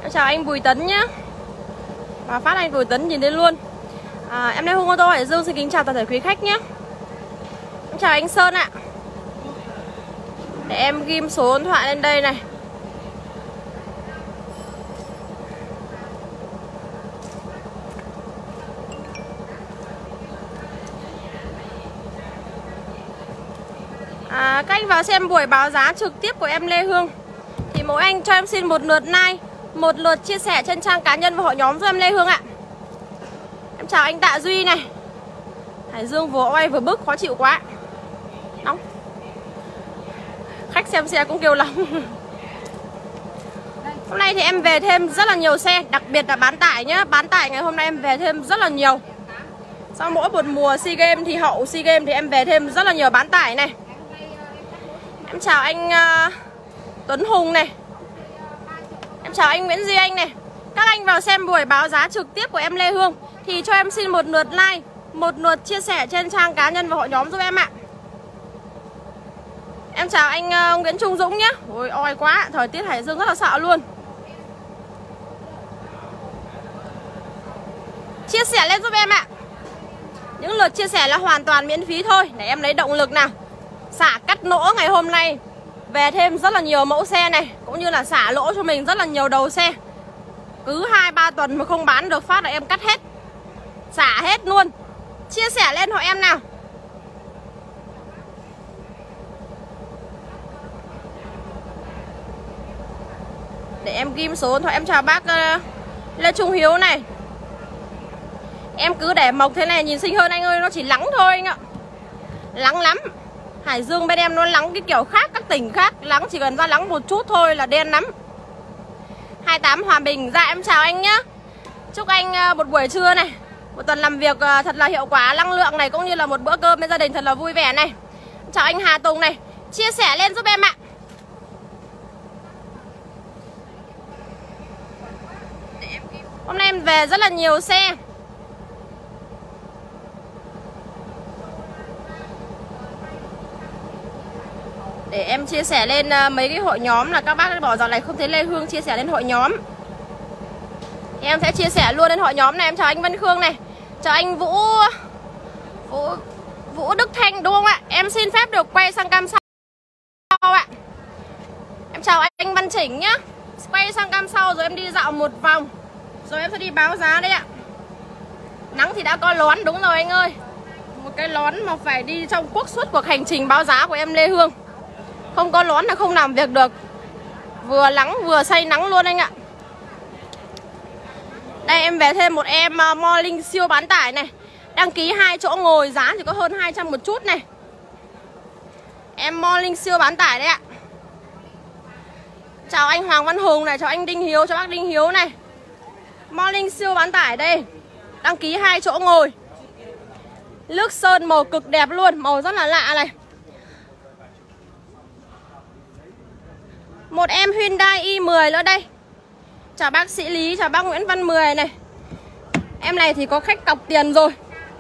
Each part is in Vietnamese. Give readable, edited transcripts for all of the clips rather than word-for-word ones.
Chào anh Bùi Tấn nhé. Và phát anh Bùi Tấn nhìn thấy luôn. Em Lê Hương ô tô Hải Dương xin kính chào toàn thể quý khách nhé. Em chào anh Sơn ạ. Để em ghim số điện thoại lên đây này. Các anh vào xem buổi báo giá trực tiếp của em Lê Hương thì mỗi anh cho em xin một lượt like, một lượt chia sẻ trên trang cá nhân và hội nhóm giúp em Lê Hương ạ. Em chào anh Tạ Duy này. Hải Dương vừa oai vừa bức, khó chịu quá. Nóng. Khách xem xe cũng kêu lòng. Hôm nay thì em về thêm rất là nhiều xe, đặc biệt là bán tải nhá. Bán tải ngày hôm nay em về thêm rất là nhiều. Sau mỗi một mùa SEA Games thì hậu SEA Games thì em về thêm rất là nhiều bán tải này. Em chào anh Tuấn Hùng này. Em chào anh Nguyễn Duy Anh này. Các anh vào xem buổi báo giá trực tiếp của em Lê Hương thì cho em xin một lượt like, một lượt chia sẻ trên trang cá nhân và hội nhóm giúp em ạ. Em chào anh Nguyễn Trung Dũng nhé. Ôi oi quá, thời tiết Hải Dương rất là sợ luôn. Chia sẻ lên giúp em ạ. Những lượt chia sẻ là hoàn toàn miễn phí thôi. Để em lấy động lực nào. Xả cắt lỗ ngày hôm nay về thêm rất là nhiều mẫu xe này, cũng như là xả lỗ cho mình rất là nhiều đầu xe. Cứ 2-3 tuần mà không bán được phát là em cắt hết, xả hết luôn. Chia sẻ lên hộ em nào. Để em ghim số điện thoại. Em chào bác Lê Trung Hiếu này. Em cứ để mộc thế này nhìn xinh hơn anh ơi. Nó chỉ lắng thôi anh ạ. Lắng lắm. Hải Dương bên em nó lắng cái kiểu khác, các tỉnh khác lắng chỉ cần ra lắng một chút thôi là đen lắm. 28 Hòa Bình. Dạ em chào anh nhá. Chúc anh một buổi trưa này, một tuần làm việc thật là hiệu quả, năng lượng này, cũng như là một bữa cơm bên gia đình thật là vui vẻ này. Chào anh Hà Tùng này. Chia sẻ lên giúp em ạ. Hôm nay em về rất là nhiều xe. Để em chia sẻ lên mấy cái hội nhóm là các bác bảo dạo này không thấy Lê Hương chia sẻ lên hội nhóm. Em sẽ chia sẻ luôn lên hội nhóm này. Em chào anh Vân Khương này. Chào anh Vũ Đức Thanh đúng không ạ? Em xin phép được quay sang cam sau ạ. Em chào anh Văn Chỉnh nhá. Quay sang cam sau rồi em đi dạo một vòng, rồi em sẽ đi báo giá đấy ạ. Nắng thì đã có lón, đúng rồi anh ơi. Một cái lón mà phải đi trong suốt cuộc hành trình báo giá của em Lê Hương. Không có lón là không làm việc được. Vừa nắng vừa say nắng luôn anh ạ. Đây em về thêm một em Morning siêu bán tải này. Đăng ký 2 chỗ ngồi, giá chỉ có hơn 200 một chút này. Em Morning siêu bán tải đấy ạ. Chào anh Hoàng Văn Hùng này. Chào anh Đinh Hiếu, chào bác Đinh Hiếu này. Morning siêu bán tải đây. Đăng ký 2 chỗ ngồi. Nước sơn màu cực đẹp luôn. Màu rất là lạ này. Một em Hyundai i10 nữa đây. Chào bác Sĩ Lý, chào bác Nguyễn Văn Mười này. Em này thì có khách cọc tiền rồi.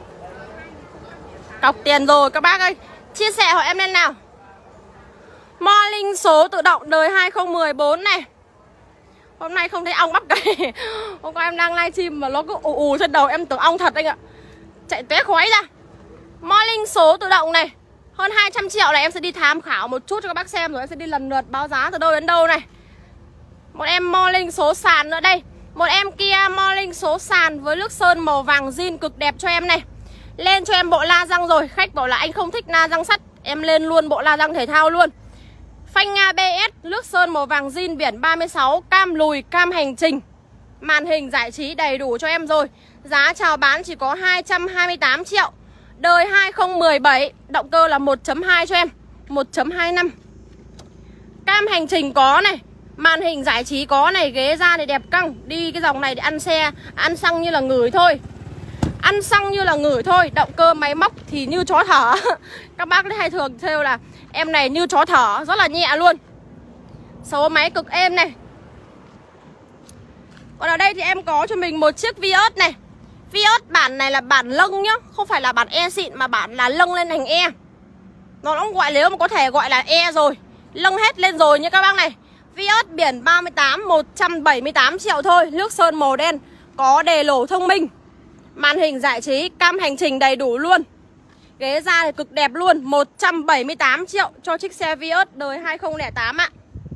Cọc tiền rồi các bác ơi. Chia sẻ hỏi em lên nào. Morning số tự động đời 2014 này. Hôm nay không thấy ong bắp cây. Hôm qua em đang livestream mà nó cứ ù trên đầu. Em tưởng ong thật anh ạ. Chạy tóe khói ra. Morning số tự động này. Hơn 200 triệu này. Em sẽ đi tham khảo một chút cho các bác xem. Rồi em sẽ đi lần lượt báo giá từ đâu đến đâu này. Một em Morning số sàn nữa đây. Một em Kia Morning số sàn với nước sơn màu vàng zin cực đẹp cho em này. Lên cho em bộ la răng rồi. Khách bảo là anh không thích la răng sắt, em lên luôn bộ la răng thể thao luôn. Phanh ABS, nước sơn màu vàng zin biển 36, cam lùi, cam hành trình. Màn hình giải trí đầy đủ cho em rồi. Giá chào bán chỉ có 228 triệu. Đời 2017, động cơ là 1.2 cho em, 1.25. Cam hành trình có này, màn hình giải trí có này, ghế da này đẹp căng. Đi cái dòng này để ăn xe, ăn xăng như là ngửi thôi. Ăn xăng như là ngửi thôi. Động cơ máy móc thì như chó thở. Các bác hay thường theo là em này như chó thở, rất là nhẹ luôn. Số máy cực êm này. Còn ở đây thì em có cho mình một chiếc Vios này. Vios bản này là bản lâng nhá, không phải là bản E xịn mà bản là lâng lên thành E. Nó cũng gọi, nếu mà có thể gọi là E rồi, lâng hết lên rồi nha các bác này. Vios biển 38 178 triệu thôi. Nước sơn màu đen, có đề lổ thông minh, màn hình giải trí, cam hành trình đầy đủ luôn. Ghế da thì cực đẹp luôn. 178 triệu cho chiếc xe Vios đời 2008 ạ.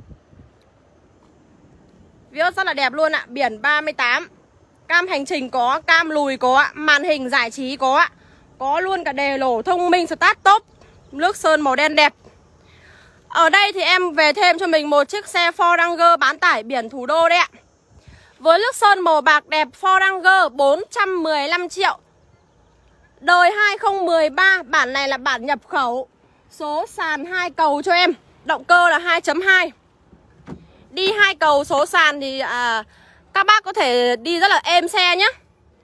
Vios rất là đẹp luôn ạ. Biển 38, cam hành trình có, cam lùi có ạ, màn hình giải trí có ạ. Có luôn cả đề lổ thông minh start top. Nước sơn màu đen đẹp. Ở đây thì em về thêm cho mình một chiếc xe Ford Ranger bán tải biển thủ đô đấy ạ. Với nước sơn màu bạc đẹp, Ford Ranger 415 triệu. Đời 2013, bản này là bản nhập khẩu. Số sàn 2 cầu cho em. Động cơ là 2.2. Đi 2 cầu số sàn thì các bác có thể đi rất là êm xe nhé.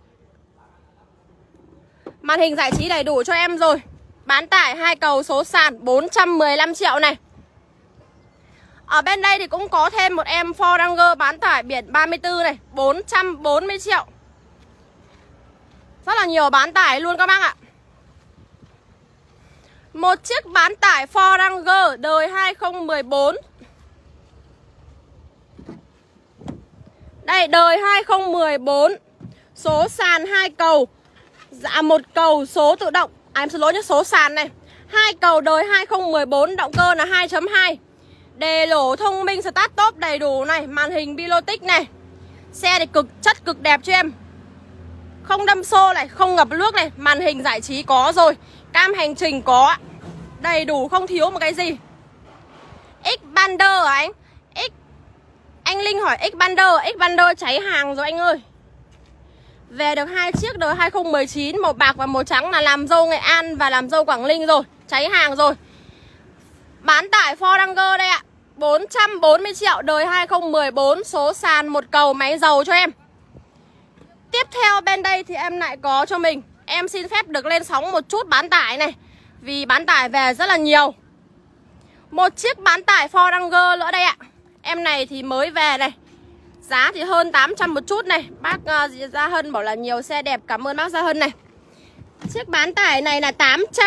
Màn hình giải trí đầy đủ cho em rồi. Bán tải 2 cầu số sàn 415 triệu này. Ở bên đây thì cũng có thêm một em Ford Ranger bán tải biển 34 này, 440 triệu. Rất là nhiều bán tải luôn các bác ạ. Một chiếc bán tải Ford Ranger đời 2014. Đây, đời 2014. Số sàn 2 cầu. Dạ 1 cầu số tự động. Em xin lỗi nhé, số sàn này 2 cầu đời 2014, động cơ là 2.2. Đề lổ thông minh start top đầy đủ này, màn hình Pilotic này. Xe thì chất cực đẹp cho em. Không đâm xô này, không ngập nước này, màn hình giải trí có rồi, cam hành trình có. Đầy đủ không thiếu một cái gì. Xpander hả anh? Anh Linh hỏi Xpander cháy hàng rồi anh ơi. Về được 2 chiếc đời 2019, màu bạc và màu trắng là làm dâu Nghệ An và làm dâu Quảng Ninh rồi, cháy hàng rồi. Bán tải Ford Ranger đây ạ, 440 triệu đời 2014, số sàn 1 cầu, máy dầu cho em. Tiếp theo bên đây thì em lại có cho mình, em xin phép được lên sóng một chút bán tải này, vì bán tải về rất là nhiều. Một chiếc bán tải Ford Ranger nữa đây ạ. Em này thì mới về này, giá thì hơn 800 một chút này. Bác Gia Hân bảo là nhiều xe đẹp, cảm ơn bác Gia Hân này. Chiếc bán tải này là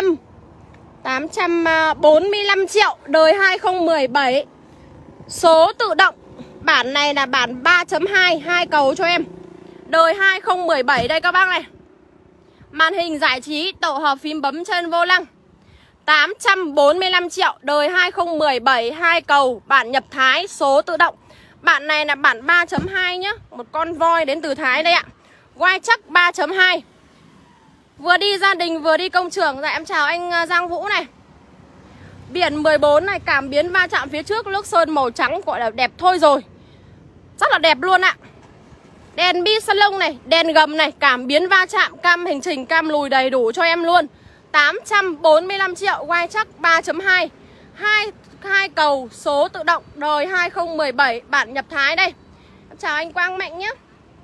845 triệu đời 2017. Số tự động. Bản này là bản 3.2, 2 cầu cho em. Đời 2017 đây các bác này. Màn hình giải trí, tổ hợp phím bấm trên vô lăng. 845 triệu đời 2017, 2 cầu, bản nhập Thái, số tự động. Bản này là bản 3.2 nhá. Một con voi đến từ Thái đây ạ. Quay chắc 3.2. Vừa đi gia đình vừa đi công trường. Dạ em chào anh Giang Vũ này. Biển 14 này, cảm biến va chạm phía trước, nước sơn màu trắng gọi là đẹp thôi rồi. Rất là đẹp luôn ạ. Đèn bi salon này, đèn gầm này, cảm biến va chạm, cam hành trình, cam lùi đầy đủ cho em luôn. 845 triệu, quay chắc 3.2. 2 cầu, số tự động, đời 2017, bản nhập Thái đây. Em chào anh Quang Mạnh nhé.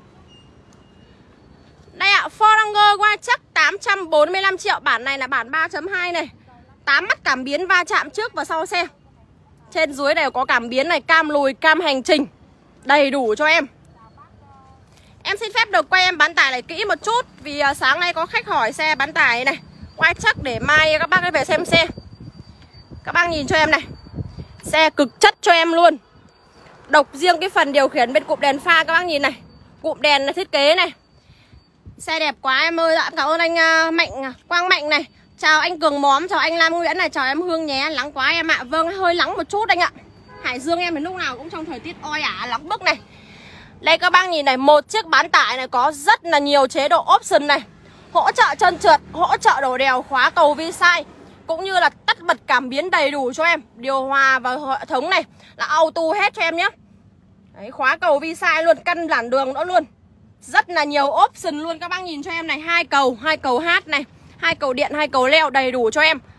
Đây ạ, Ford Ranger quay chắc 845 triệu, bản này là bản 3.2 này. 8 mắt cảm biến va chạm trước và sau xe. Trên dưới đều có cảm biến này, cam lùi, cam hành trình, đầy đủ cho em. Em xin phép được quay em bán tải này kỹ một chút, vì sáng nay có khách hỏi xe bán tải này. Quay chắc để mai các bác ấy về xem xe. Các bác nhìn cho em này, xe cực chất cho em luôn. Độc riêng cái phần điều khiển bên cụm đèn pha các bác nhìn này. Cụm đèn là thiết kế này. Xe đẹp quá em ơi. Dạ, cảm ơn anh Quang Mạnh này. Chào anh Cường Móm, chào anh Lam Nguyễn này, chào em Hương nhé. Nắng quá em ạ. Vâng, hơi nắng một chút anh ạ. Hải Dương em thì lúc nào cũng trong thời tiết oi ả nóng bức này. Đây các bác nhìn này, một chiếc bán tải này có rất là nhiều chế độ option này. Hỗ trợ chân trượt, hỗ trợ đổ đèo, khóa cầu vi sai, cũng như là tắt bật cảm biến đầy đủ cho em. Điều hòa và hệ thống này là auto hết cho em nhé. Đấy, khóa cầu vi sai luôn, căn làn đường nữa luôn. Rất là nhiều option luôn các bác nhìn cho em này. 2 cầu hát này, 2 cầu điện, 2 cầu leo đầy đủ cho em.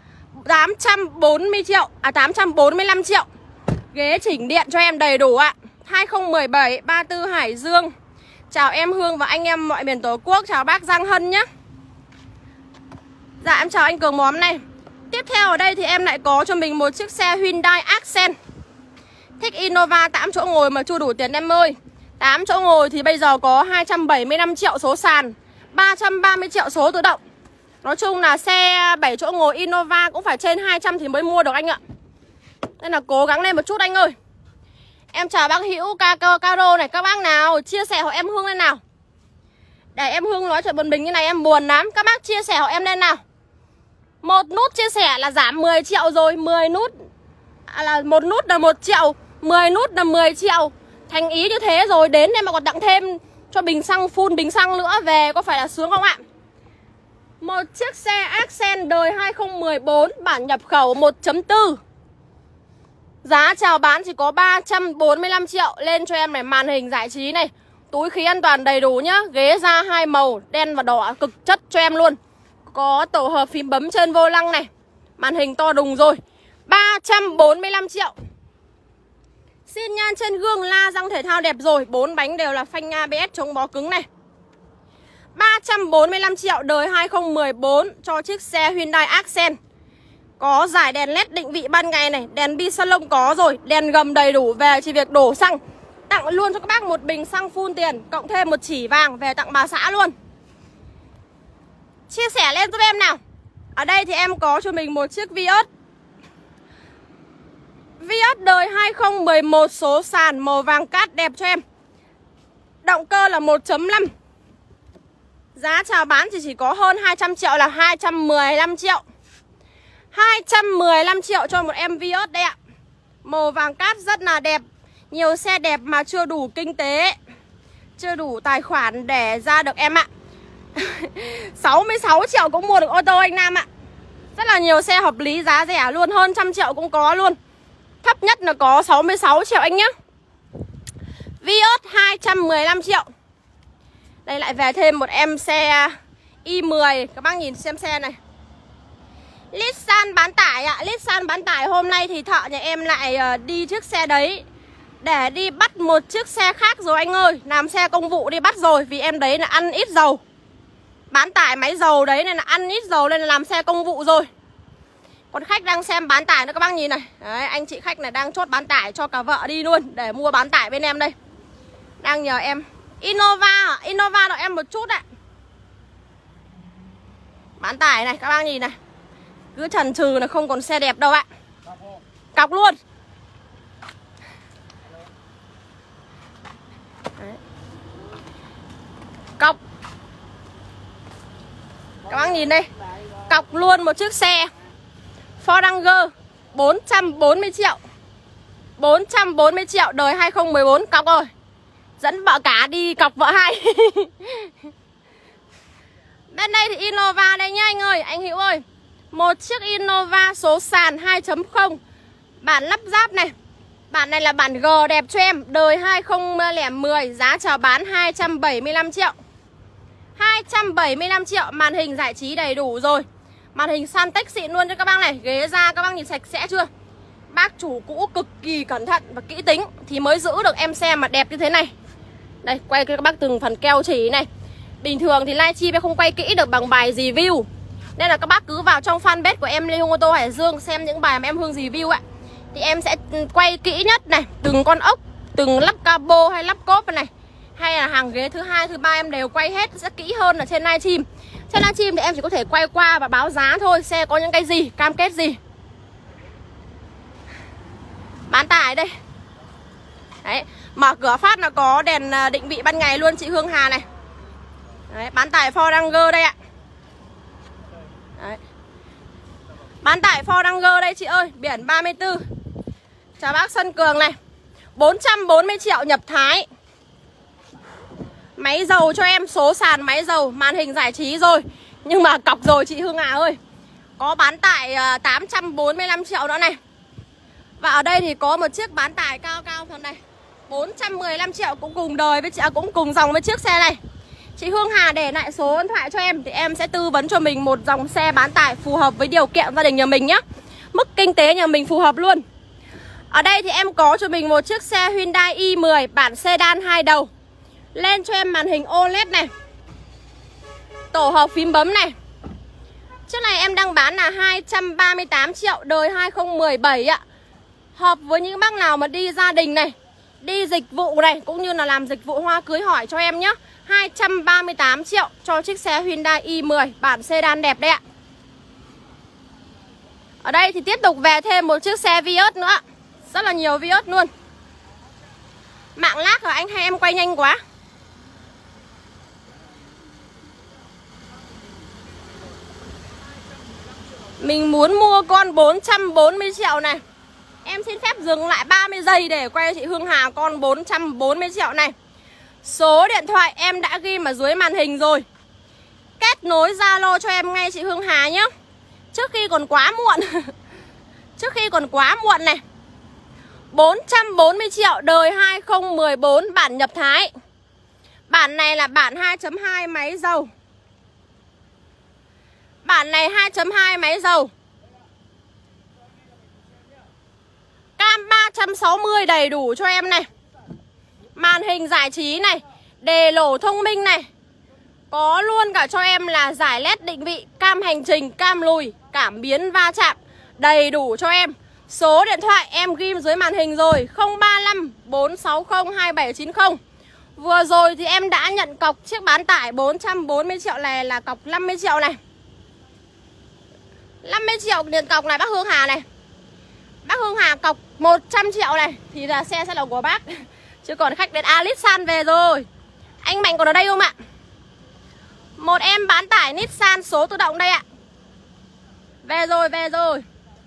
845 triệu. Ghế chỉnh điện cho em đầy đủ ạ. 2017, 34 Hải Dương. Chào em Hương và anh em mọi miền Tổ quốc. Chào bác Giang Hân nhé. Dạ em chào anh Cường Móm này. Tiếp theo ở đây thì em lại có cho mình một chiếc xe Hyundai Accent. Thích Innova 8 chỗ ngồi mà chưa đủ tiền em ơi. 8 chỗ ngồi thì bây giờ có 275 triệu số sàn, 330 triệu số tự động. Nói chung là xe 7 chỗ ngồi Innova cũng phải trên 200 thì mới mua được anh ạ. Nên là cố gắng lên một chút anh ơi. Em chào bác Hữu Caro này. Các bác nào chia sẻ hộ em Hương lên nào. Để em Hương nói chuyện một mình như này em buồn lắm. Các bác chia sẻ hộ em lên nào. Một nút chia sẻ là giảm 10 triệu rồi. 10 nút là một nút là 1 triệu, 10 nút là 10 triệu. Thành ý như thế rồi. Đến em mà còn tặng thêm cho bình xăng, full bình xăng nữa về, có phải là sướng không ạ? Một chiếc xe Accent đời 2014 bản nhập khẩu 1.4. Giá chào bán chỉ có 345 triệu. Lên cho em này, màn hình giải trí này, túi khí an toàn đầy đủ nhá. Ghế da 2 màu, đen và đỏ cực chất cho em luôn. Có tổ hợp phím bấm trên vô lăng này. Màn hình to đùng rồi. 345 triệu. Xin nhan trên gương, la răng thể thao đẹp rồi. 4 bánh đều là phanh ABS chống bó cứng này. 345 triệu đời 2014 cho chiếc xe Hyundai Accent. Có giải đèn LED định vị ban ngày này, đèn bi salon có rồi, đèn gầm đầy đủ, về chỉ việc đổ xăng. Tặng luôn cho các bác một bình xăng full tiền, cộng thêm một chỉ vàng về tặng bà xã luôn. Chia sẻ lên giúp em nào. Ở đây thì em có cho mình một chiếc Vios. Vios đời 2011 số sàn màu vàng cát đẹp cho em. Động cơ là 1.5. Giá chào bán thì chỉ có hơn 200 triệu là 215 triệu. 215 triệu cho một em Vios đây ạ. Màu vàng cát rất là đẹp. Nhiều xe đẹp mà chưa đủ kinh tế, chưa đủ tài khoản để ra được em ạ. 66 triệu cũng mua được ô tô anh Nam ạ. Rất là nhiều xe hợp lý, giá rẻ luôn, hơn 100 triệu cũng có luôn. Thấp nhất là có 66 triệu anh nhá. Vios 215 triệu. Đây lại về thêm một em xe i10. Các bác nhìn xem xe này. Nissan bán tải ạ. Nissan bán tải hôm nay thì thợ nhà em lại đi chiếc xe đấy để đi bắt một chiếc xe khác rồi anh ơi. Làm xe công vụ đi bắt rồi. Vì em đấy là ăn ít dầu. Bán tải máy dầu đấy nên là ăn ít dầu, nên là làm xe công vụ rồi. Còn khách đang xem bán tải nữa các bác nhìn này. Đấy, anh chị khách này đang chốt bán tải cho cả vợ đi luôn để mua bán tải bên em đây. Đang nhờ em. Innova, Innova đợi em một chút ạ. Bán tải này các bác nhìn này. Cứ chần chừ là không còn xe đẹp đâu ạ. Cọc luôn. Đấy. Cọc. Các bác nhìn đây. Cọc luôn một chiếc xe Ford Ranger 440 triệu. 440 triệu đời 2014 cọc rồi. Dẫn vợ cả đi cọc vợ hai. Bên đây thì Innova đây nhá anh ơi, anh Hữu ơi. Một chiếc Innova số sàn 2.0 bản lắp ráp này. Bản này là bản G đẹp cho em, đời 2010, giá chào bán 275 triệu. 275 triệu, màn hình giải trí đầy đủ rồi. Màn hình Santec xịn luôn cho các bác này. Ghế da các bác nhìn sạch sẽ chưa? Bác chủ cũ cực kỳ cẩn thận và kỹ tính thì mới giữ được em xe mà đẹp như thế này. Đây, quay cho các bác từng phần keo chỉ này. Bình thường thì livestream em không quay kỹ được bằng bài review, nên là các bác cứ vào trong fanpage của em Lê Hương Ô Tô Hải Dương xem những bài mà em Hương review ạ. Thì em sẽ quay kỹ nhất này, từng con ốc, từng lắp cabo hay lắp cốp này, hay là hàng ghế thứ hai, thứ ba em đều quay hết, sẽ kỹ hơn ở trên livestream. Trên livestream thì em chỉ có thể quay qua và báo giá thôi, xe có những cái gì, cam kết gì. Bán tải đây. Đấy, mở cửa phát là có đèn định vị ban ngày luôn chị Hương Hà này. Đấy, bán tải Ford Ranger đây ạ. Đấy. Bán tải Ford Ranger đây chị ơi, biển 34. Chào bác Xuân Cường này. 440 triệu nhập Thái. Máy dầu cho em, số sàn máy dầu, màn hình giải trí rồi. Nhưng mà cọc rồi chị Hương Hà ơi. Có bán tải 845 triệu nữa này. Và ở đây thì có một chiếc bán tải cao cao phần này 415 triệu cũng cùng đời với chị, cũng cùng dòng với chiếc xe này. Chị Hương Hà để lại số điện thoại cho em thì em sẽ tư vấn cho mình một dòng xe bán tải phù hợp với điều kiện gia đình nhà mình nhé. Mức kinh tế nhà mình phù hợp luôn. Ở đây thì em có cho mình một chiếc xe Hyundai i10 bản sedan 2 đầu. Lên cho em màn hình OLED này, tổ hợp phím bấm này. Chiếc này em đang bán là 238 triệu đời 2017 ạ. Hợp với những bác nào mà đi gia đình này, đi dịch vụ này, cũng như là làm dịch vụ hoa cưới hỏi cho em nhé. 238 triệu cho chiếc xe Hyundai i10 bản sedan đẹp đấy ạ. Ở đây thì tiếp tục về thêm một chiếc xe Vios nữa. Rất là nhiều Vios luôn. Mạng lag hả anh hay em quay nhanh quá? Mình muốn mua con 440 triệu này. Em xin phép dừng lại 30 giây để quay cho chị Hương Hà con 440 triệu này. Số điện thoại em đã ghi ở dưới màn hình rồi. Kết nối Zalo cho em ngay chị Hương Hà nhé. Trước khi còn quá muộn. Trước khi còn quá muộn này. 440 triệu đời 2014 bản nhập Thái. Bản này là bản 2.2 máy dầu. Bản này 2.2 máy dầu. Cam 360 đầy đủ cho em này. Màn hình giải trí này, đề lổ thông minh này. Có luôn cả cho em là giải LED định vị, cam hành trình, cam lùi, cảm biến va chạm. Đầy đủ cho em. Số điện thoại em ghi dưới màn hình rồi, 035 460 2790. Vừa rồi thì em đã nhận cọc chiếc bán tải 440 triệu này là cọc 50 triệu này. 50 triệu tiền cọc này bác Hương Hà này. Bác Hương Hà cọc 100 triệu này thì là xe sẽ là của bác. Chứ còn khách đến Nissan về rồi. Anh Mạnh còn ở đây không ạ? Một em bán tải Nissan số tự động đây ạ. Về rồi, về rồi.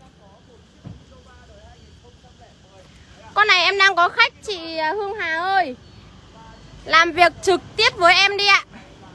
Con này em đang có khách chị Hương Hà ơi. Làm việc trực tiếp với em đi ạ.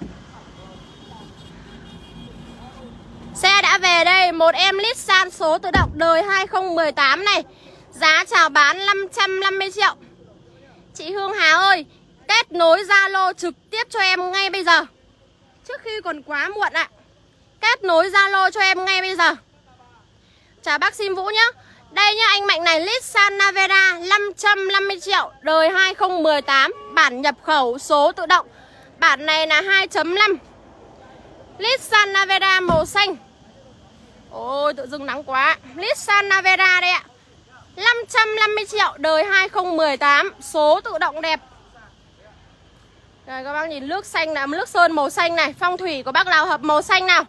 Xe đã về đây. Một em Nissan số tự động đời 2018 này. Giá chào bán 550 triệu. Chị Hương Hà ơi, kết nối Zalo trực tiếp cho em ngay bây giờ. Trước khi còn quá muộn ạ. Kết nối Zalo cho em ngay bây giờ. Chào bác Sim Vũ nhá. Đây nhá anh Mạnh này, Nissan Navara 550 triệu đời 2018, bản nhập khẩu số tự động. Bản này là 2.5. Nissan Navara màu xanh. Ôi tự dưng nắng quá. Nissan Navara đây ạ. 550 triệu đời 2018, số tự động đẹp. Đây các bác nhìn nước xanh là nước sơn màu xanh này, phong thủy của bác nào hợp màu xanh nào?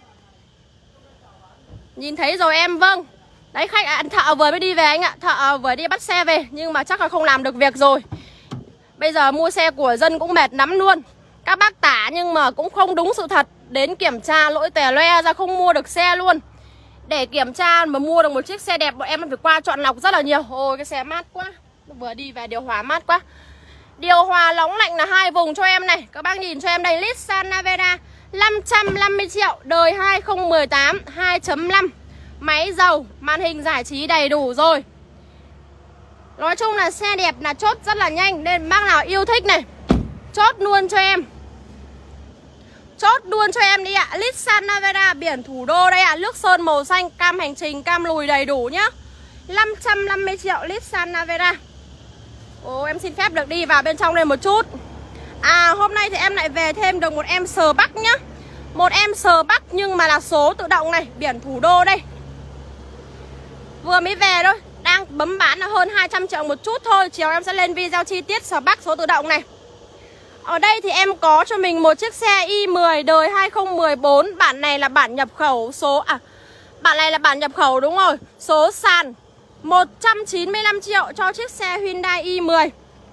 Nhìn thấy rồi em, vâng. Đấy khách thợ vừa mới đi về anh ạ. Thợ vừa đi bắt xe về nhưng mà chắc là không làm được việc rồi. Bây giờ mua xe của dân cũng mệt lắm luôn. Các bác tả nhưng mà cũng không đúng sự thật. Đến kiểm tra lỗi tè loe ra không mua được xe luôn. Để kiểm tra mà mua được một chiếc xe đẹp bọn em phải qua chọn lọc rất là nhiều. Ôi cái xe mát quá. Vừa đi về điều hòa mát quá. Điều hòa nóng lạnh là 2 vùng cho em này. Các bác nhìn cho em đây, Nissan Navara 550 triệu đời 2018, 2.5. Máy dầu, màn hình giải trí đầy đủ rồi. Nói chung là xe đẹp là chốt rất là nhanh. Nên bác nào yêu thích này, chốt luôn cho em. Chốt luôn cho em đi ạ. Nissan Navara biển thủ đô đây ạ. Nước sơn màu xanh, cam hành trình, cam lùi đầy đủ nhá. 550 triệu Nissan Navara. Ồ em xin phép được đi vào bên trong đây một chút. Hôm nay thì em lại về thêm được một em sờ Bắc nhá. Một em sờ Bắc nhưng mà là số tự động này, biển thủ đô đây. Vừa mới về thôi. Đang bấm bán là hơn 200 triệu một chút thôi. Chiều em sẽ lên video chi tiết sờ Bắc số tự động này. Ở đây thì em có cho mình một chiếc xe i10 đời 2014. Bản này là bản nhập khẩu số bản này là bản nhập khẩu đúng rồi. Số sàn 195 triệu cho chiếc xe Hyundai i10.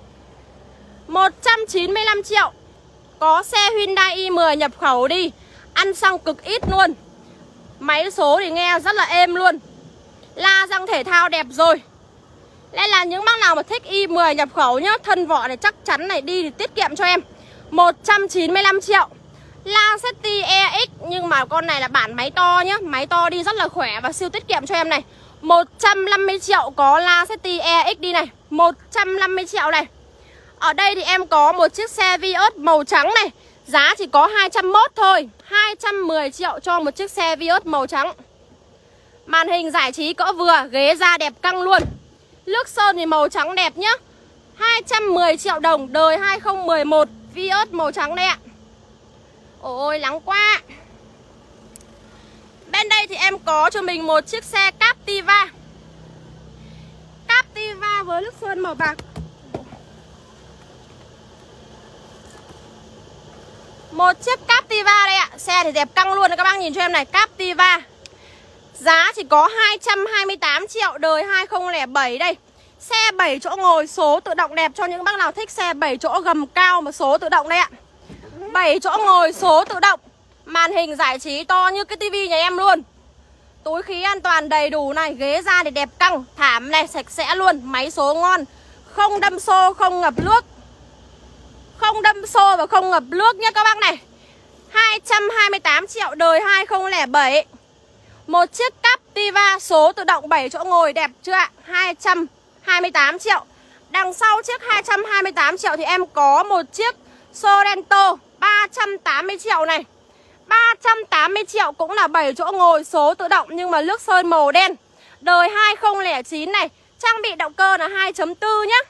195 triệu. Có xe Hyundai i10 nhập khẩu đi. Ăn xăng cực ít luôn. Máy số thì nghe rất là êm luôn. La răng thể thao đẹp rồi. Nên là những bác nào mà thích i10 nhập khẩu nhá, thân vỏ này chắc chắn này đi thì tiết kiệm cho em. 195 triệu. Lacetti EX. Nhưng mà con này là bản máy to nhá. Máy to đi rất là khỏe và siêu tiết kiệm cho em này. 150 triệu có Lacetti EX đi này. 150 triệu này. Ở đây thì em có một chiếc xe Vios màu trắng này. Giá chỉ có 201 thôi. 210 triệu cho một chiếc xe Vios màu trắng. Màn hình giải trí cỡ vừa, ghế da đẹp căng luôn. Nước sơn thì màu trắng đẹp nhá. 210 triệu đồng đời 2011 Vios màu trắng đây ạ. Ôi nắng quá. Bên đây thì em có cho mình một chiếc xe Captiva. Captiva với nước sơn màu bạc. Một chiếc Captiva đây ạ. Xe thì đẹp căng luôn. Các bác nhìn cho em này, Captiva. Giá chỉ có 228 triệu đời 2007 đây. Xe 7 chỗ ngồi số tự động đẹp cho những bác nào thích xe 7 chỗ gầm cao mà số tự động đây ạ. 7 chỗ ngồi số tự động. Màn hình giải trí to như cái tivi nhà em luôn. Túi khí an toàn đầy đủ này. Ghế da thì đẹp căng. Thảm này sạch sẽ luôn. Máy số ngon. Không đâm xô, không ngập nước. Không đâm xô và không ngập nước nhé các bác này. 228 triệu đời 2007. Một chiếc Captiva số tự động 7 chỗ ngồi đẹp chưa ạ? 228 triệu. Đằng sau chiếc 228 triệu thì em có một chiếc Sorento 380 triệu này. 380 triệu cũng là 7 chỗ ngồi số tự động nhưng mà nước sơn màu đen. Đời 2009 này. Trang bị động cơ là 2.4 nhé.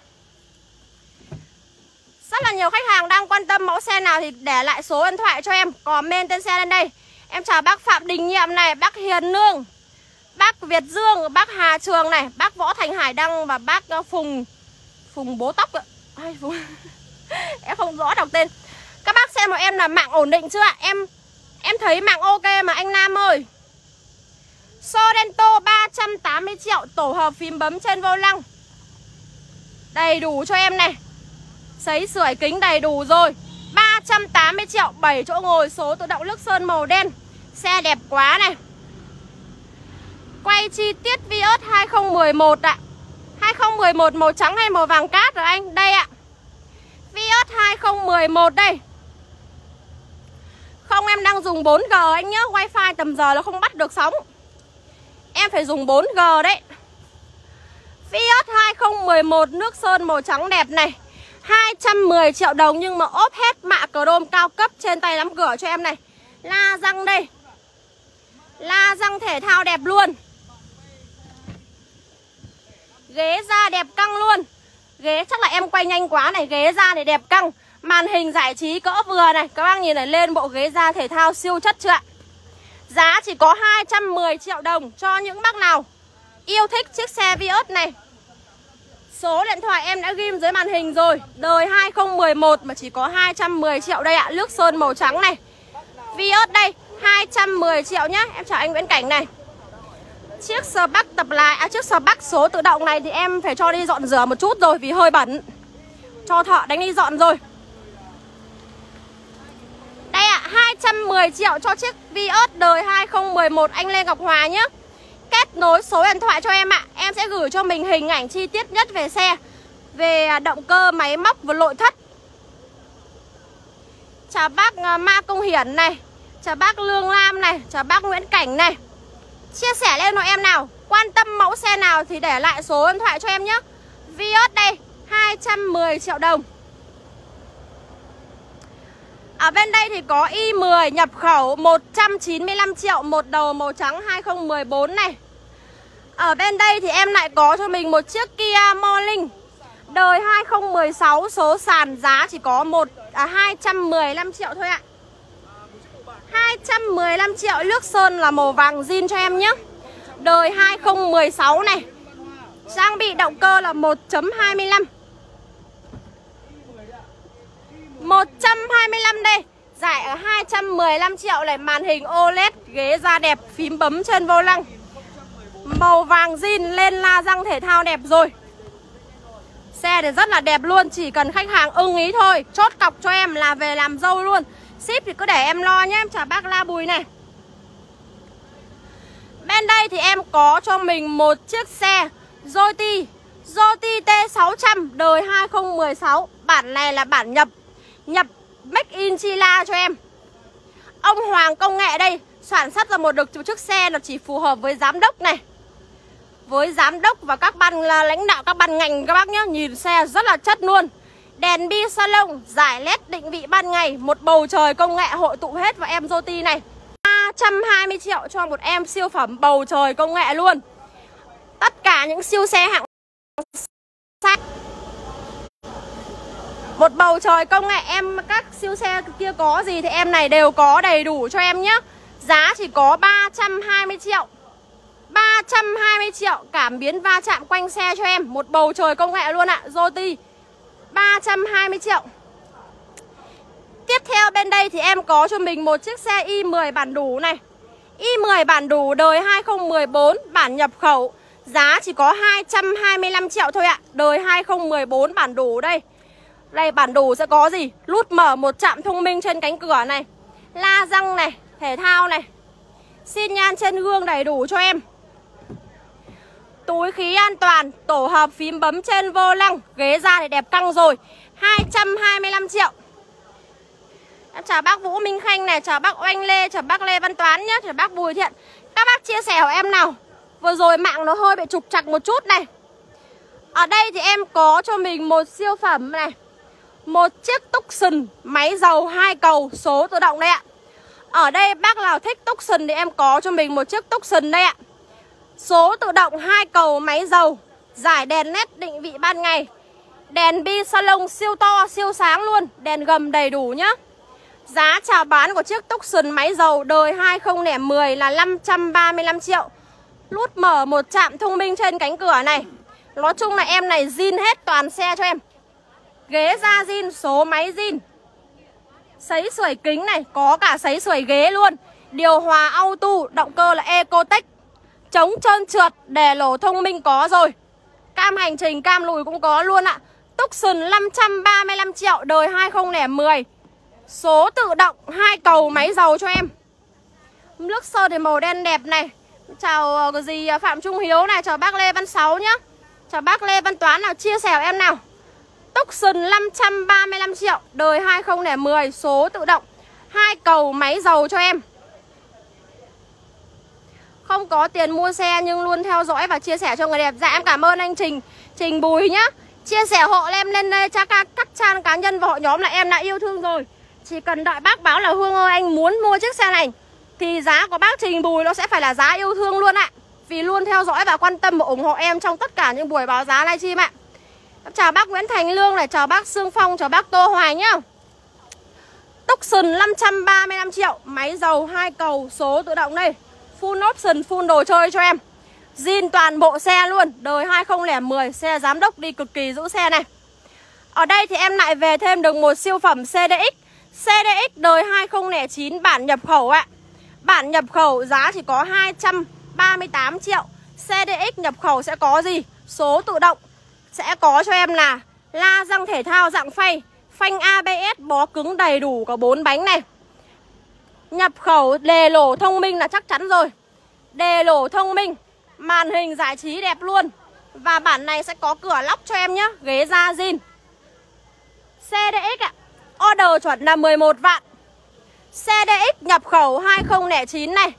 Rất là nhiều khách hàng đang quan tâm mẫu xe nào thì để lại số điện thoại cho em. Comment tên xe lên đây. Em chào bác Phạm Đình Nhiệm này, bác Hiền Nương, bác Việt Dương, bác Hà Trường này, bác Võ Thành Hải Đăng và bác Phùng Bố Tóc ạ. Em không rõ đọc tên. Các bác xem của em là mạng ổn định chưa ạ? Em thấy mạng ok mà anh Nam ơi. Sorento 380 triệu, tổ hợp phím bấm trên vô lăng. Đầy đủ cho em này. Sấy sưởi kính đầy đủ rồi. 380 triệu, 7 chỗ ngồi số tự động nước sơn màu đen. Xe đẹp quá này. Quay chi tiết Vios 2011 ạ. 2011 màu trắng hay màu vàng cát rồi anh? Đây ạ. Vios 2011 đây. Không, em đang dùng 4G anh nhá. Wifi tầm giờ nó không bắt được sóng. Em phải dùng 4G đấy. Vios 2011 nước sơn màu trắng đẹp này. 210 triệu đồng nhưng mà ốp hết mạ chrome cao cấp trên tay nắm cửa cho em này. La răng đây. La răng thể thao đẹp luôn. Ghế da đẹp căng luôn. Ghế chắc là em quay nhanh quá này. Ghế da thì đẹp căng. Màn hình giải trí cỡ vừa này. Các bác nhìn này, lên bộ ghế da thể thao siêu chất chưa ạ? Giá chỉ có 210 triệu đồng cho những bác nào yêu thích chiếc xe Vios này. Số điện thoại em đã ghim dưới màn hình rồi. Đời 2011 mà chỉ có 210 triệu đây ạ. Nước sơn màu trắng này. Vios đây, 210 triệu nhá. Em chào anh Nguyễn Cảnh này. Chiếc Spark tập lại, chiếc Spark số tự động này thì em phải cho đi dọn rửa một chút rồi vì hơi bẩn. Cho thợ đánh đi dọn rồi. Đây ạ, 210 triệu cho chiếc Vios đời 2011 anh Lê Ngọc Hòa nhé. Kết nối số điện thoại cho em ạ. Em sẽ gửi cho mình hình ảnh chi tiết nhất về xe, về động cơ, máy móc và nội thất. Chào bác Ma Công Hiển này. Chào bác Lương Lam này. Chào bác Nguyễn Cảnh này. Chia sẻ lên cho em nào. Quan tâm mẫu xe nào thì để lại số điện thoại cho em nhé. Vios đây, 210 triệu đồng. Ở bên đây thì có i10 nhập khẩu 195 triệu. Một đầu màu trắng 2014 này. Ở bên đây thì em lại có cho mình một chiếc Kia Morning đời 2016 số sàn. Giá chỉ có 215 triệu thôi ạ. 215 triệu. Nước sơn là màu vàng zin cho em nhé. Đời 2016 này. Trang bị động cơ là 1.25. 125 đây. Giải ở 215 triệu này. Màn hình OLED, ghế da đẹp, phím bấm trên vô lăng. Màu vàng zin, lên la răng thể thao đẹp rồi. Xe thì rất là đẹp luôn. Chỉ cần khách hàng ưng ý thôi. Chốt cọc cho em là về làm dâu luôn. Ship thì cứ để em lo nhé. Em chào bác La Bùi này. Bên đây thì em có cho mình một chiếc xe Yoti T600 đời 2016. Bản này là bản nhập Make in China cho em. Ông Hoàng Công Nghệ đây sản xuất ra một chiếc xe là chỉ phù hợp với giám đốc này, với giám đốc và các ban lãnh đạo các ban ngành các bác nhé. Nhìn xe rất là chất luôn. Đèn bi salon, giải led định vị ban ngày, một bầu trời công nghệ hội tụ hết vào em Yoti này. 320 triệu cho một em siêu phẩm bầu trời công nghệ luôn. Tất cả những siêu xe hạng sang. Một bầu trời công nghệ em, các siêu xe kia có gì thì em này đều có đầy đủ cho em nhé. Giá chỉ có 320 triệu. 320 triệu, cảm biến va chạm quanh xe cho em. Một bầu trời công nghệ luôn ạ. Yoti 320 triệu. Tiếp theo bên đây thì em có cho mình một chiếc xe i10 bản đủ này. i10 bản đủ đời 2014, bản nhập khẩu. Giá chỉ có 225 triệu thôi ạ. Đời 2014 bản đủ đây. Đây bản đủ sẽ có gì? Lút mở một chạm thông minh trên cánh cửa này, la răng này, thể thao này, xin nhan trên gương đầy đủ cho em. Túi khí an toàn, tổ hợp phím bấm trên vô lăng, ghế da thì đẹp căng rồi. 225 triệu. Em chào bác Vũ Minh Khanh này, chào bác Oanh Lê, chào bác Lê Văn Toán nhé, chào bác Bùi Thiện. Các bác chia sẻ của em nào. Vừa rồi mạng nó hơi bị trục trặc một chút này. Ở đây thì em có cho mình một siêu phẩm này, một chiếc Tucson máy dầu 2 cầu số tự động đây ạ. Ở đây bác nào thích Tucson thì em có cho mình một chiếc Tucson đây ạ. Số tự động 2 cầu máy dầu, giải đèn led định vị ban ngày, đèn bi salon siêu to siêu sáng luôn, đèn gầm đầy đủ nhá. Giá chào bán của chiếc Tucson máy dầu đời 2010 là 535 triệu. Lút mở một chạm thông minh trên cánh cửa này. Nói chung là em này zin hết toàn xe cho em. Ghế da zin, số máy zin. Sấy sưởi kính này, có cả sấy sưởi ghế luôn. Điều hòa auto, động cơ là Ecotech. Chống trơn trượt, đè lỗ thông minh có rồi. Cam hành trình, cam lùi cũng có luôn ạ. Tucson 535 triệu, đời 2010. Số tự động 2 cầu máy dầu cho em. Nước sơ thì màu đen đẹp này. Chào gì Phạm Trung Hiếu này, chào bác Lê Văn Sáu nhá. Chào bác Lê Văn Toán nào, chia sẻ em nào. Tucson 535 triệu, đời 2010, số tự động 2 cầu máy dầu cho em. Không có tiền mua xe nhưng luôn theo dõi và chia sẻ cho người đẹp. Dạ em cảm ơn anh Trình Bùi nhá. Chia sẻ hộ em lên đây cho các trang cá nhân và hội nhóm là em đã yêu thương rồi. Chỉ cần đợi bác báo là Hương ơi anh muốn mua chiếc xe này thì giá của bác Trình Bùi nó sẽ phải là giá yêu thương luôn ạ. Vì luôn theo dõi và quan tâm và ủng hộ em trong tất cả những buổi báo giá livestream ạ. Chào bác Nguyễn Thành Lương này, chào bác Sương Phong, chào bác Tô Hoài nhá. Tucson 535 triệu, máy dầu 2 cầu, số tự động đây. Full option, full đồ chơi cho em. Zin toàn bộ xe luôn, đời 2010, xe giám đốc đi cực kỳ giữ xe này. Ở đây thì em lại về thêm được một siêu phẩm CDX. CDX đời 2009 bản nhập khẩu ạ. Bản nhập khẩu giá chỉ có 238 triệu. CDX nhập khẩu sẽ có gì? Số tự động. Sẽ có cho em là la răng thể thao dạng phay, phanh ABS bó cứng đầy đủ, có 4 bánh này. Nhập khẩu đề lỗ thông minh là chắc chắn rồi. Đề lỗ thông minh, màn hình giải trí đẹp luôn. Và bản này sẽ có cửa lóc cho em nhé. Ghế da zin. CDX ạ. Order chuẩn là 11 vạn. CDX nhập khẩu 2009 này,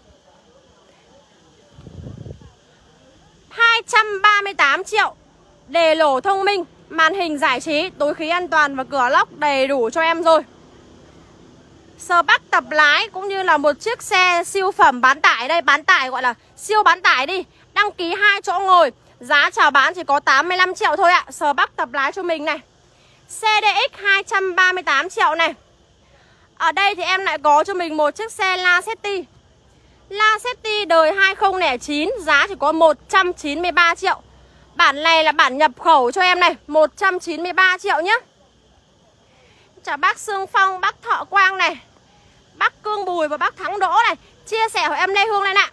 238 triệu. Đề lỗ thông minh, màn hình giải trí, túi khí an toàn và cửa lóc đầy đủ cho em rồi. Spark tập lái cũng như là một chiếc xe siêu phẩm bán tải đây. Bán tải gọi là siêu bán tải đi. Đăng ký 2 chỗ ngồi. Giá chào bán chỉ có 85 triệu thôi ạ. Spark tập lái cho mình này. CDX 238 triệu này. Ở đây thì em lại có cho mình một chiếc xe Lacetti. Lacetti đời 2009, giá chỉ có 193 triệu. Bản này là bản nhập khẩu cho em này, 193 triệu nhé. Chào bác Sương Phong, bác Thọ Quang này, bác Cương Bùi và bác Thắng Đỗ này. Chia sẻ của em Lê Hương này nè.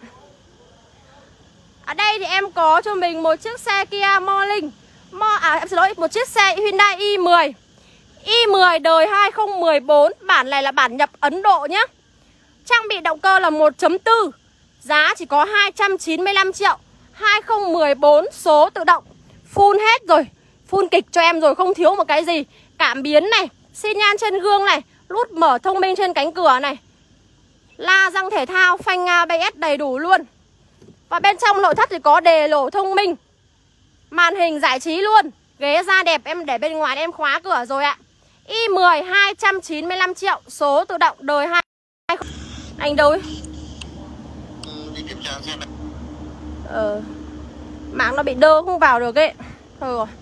Ở đây thì em có cho mình một chiếc xe Kia Morning, em xin lỗi, một chiếc xe Hyundai i10. i10 đời 2014, bản này là bản nhập Ấn Độ nhé. Trang bị động cơ là 1.4, giá chỉ có 295 triệu. 2014, số tự động, full hết rồi, full kịch cho em rồi, không thiếu một cái gì. Cảm biến này, xi nhan trên gương này, nút mở thông minh trên cánh cửa này, la răng thể thao, phanh ABS đầy đủ luôn. Và bên trong nội thất thì có đề lỗ thông minh, màn hình giải trí luôn. Ghế da đẹp, em để bên ngoài em khóa cửa rồi ạ. i10 295 triệu, số tự động đời 2. Anh đâu ấy? Đi kiểm tra xem này. Mạng nó bị đơ không vào được ấy. Thôi rồi.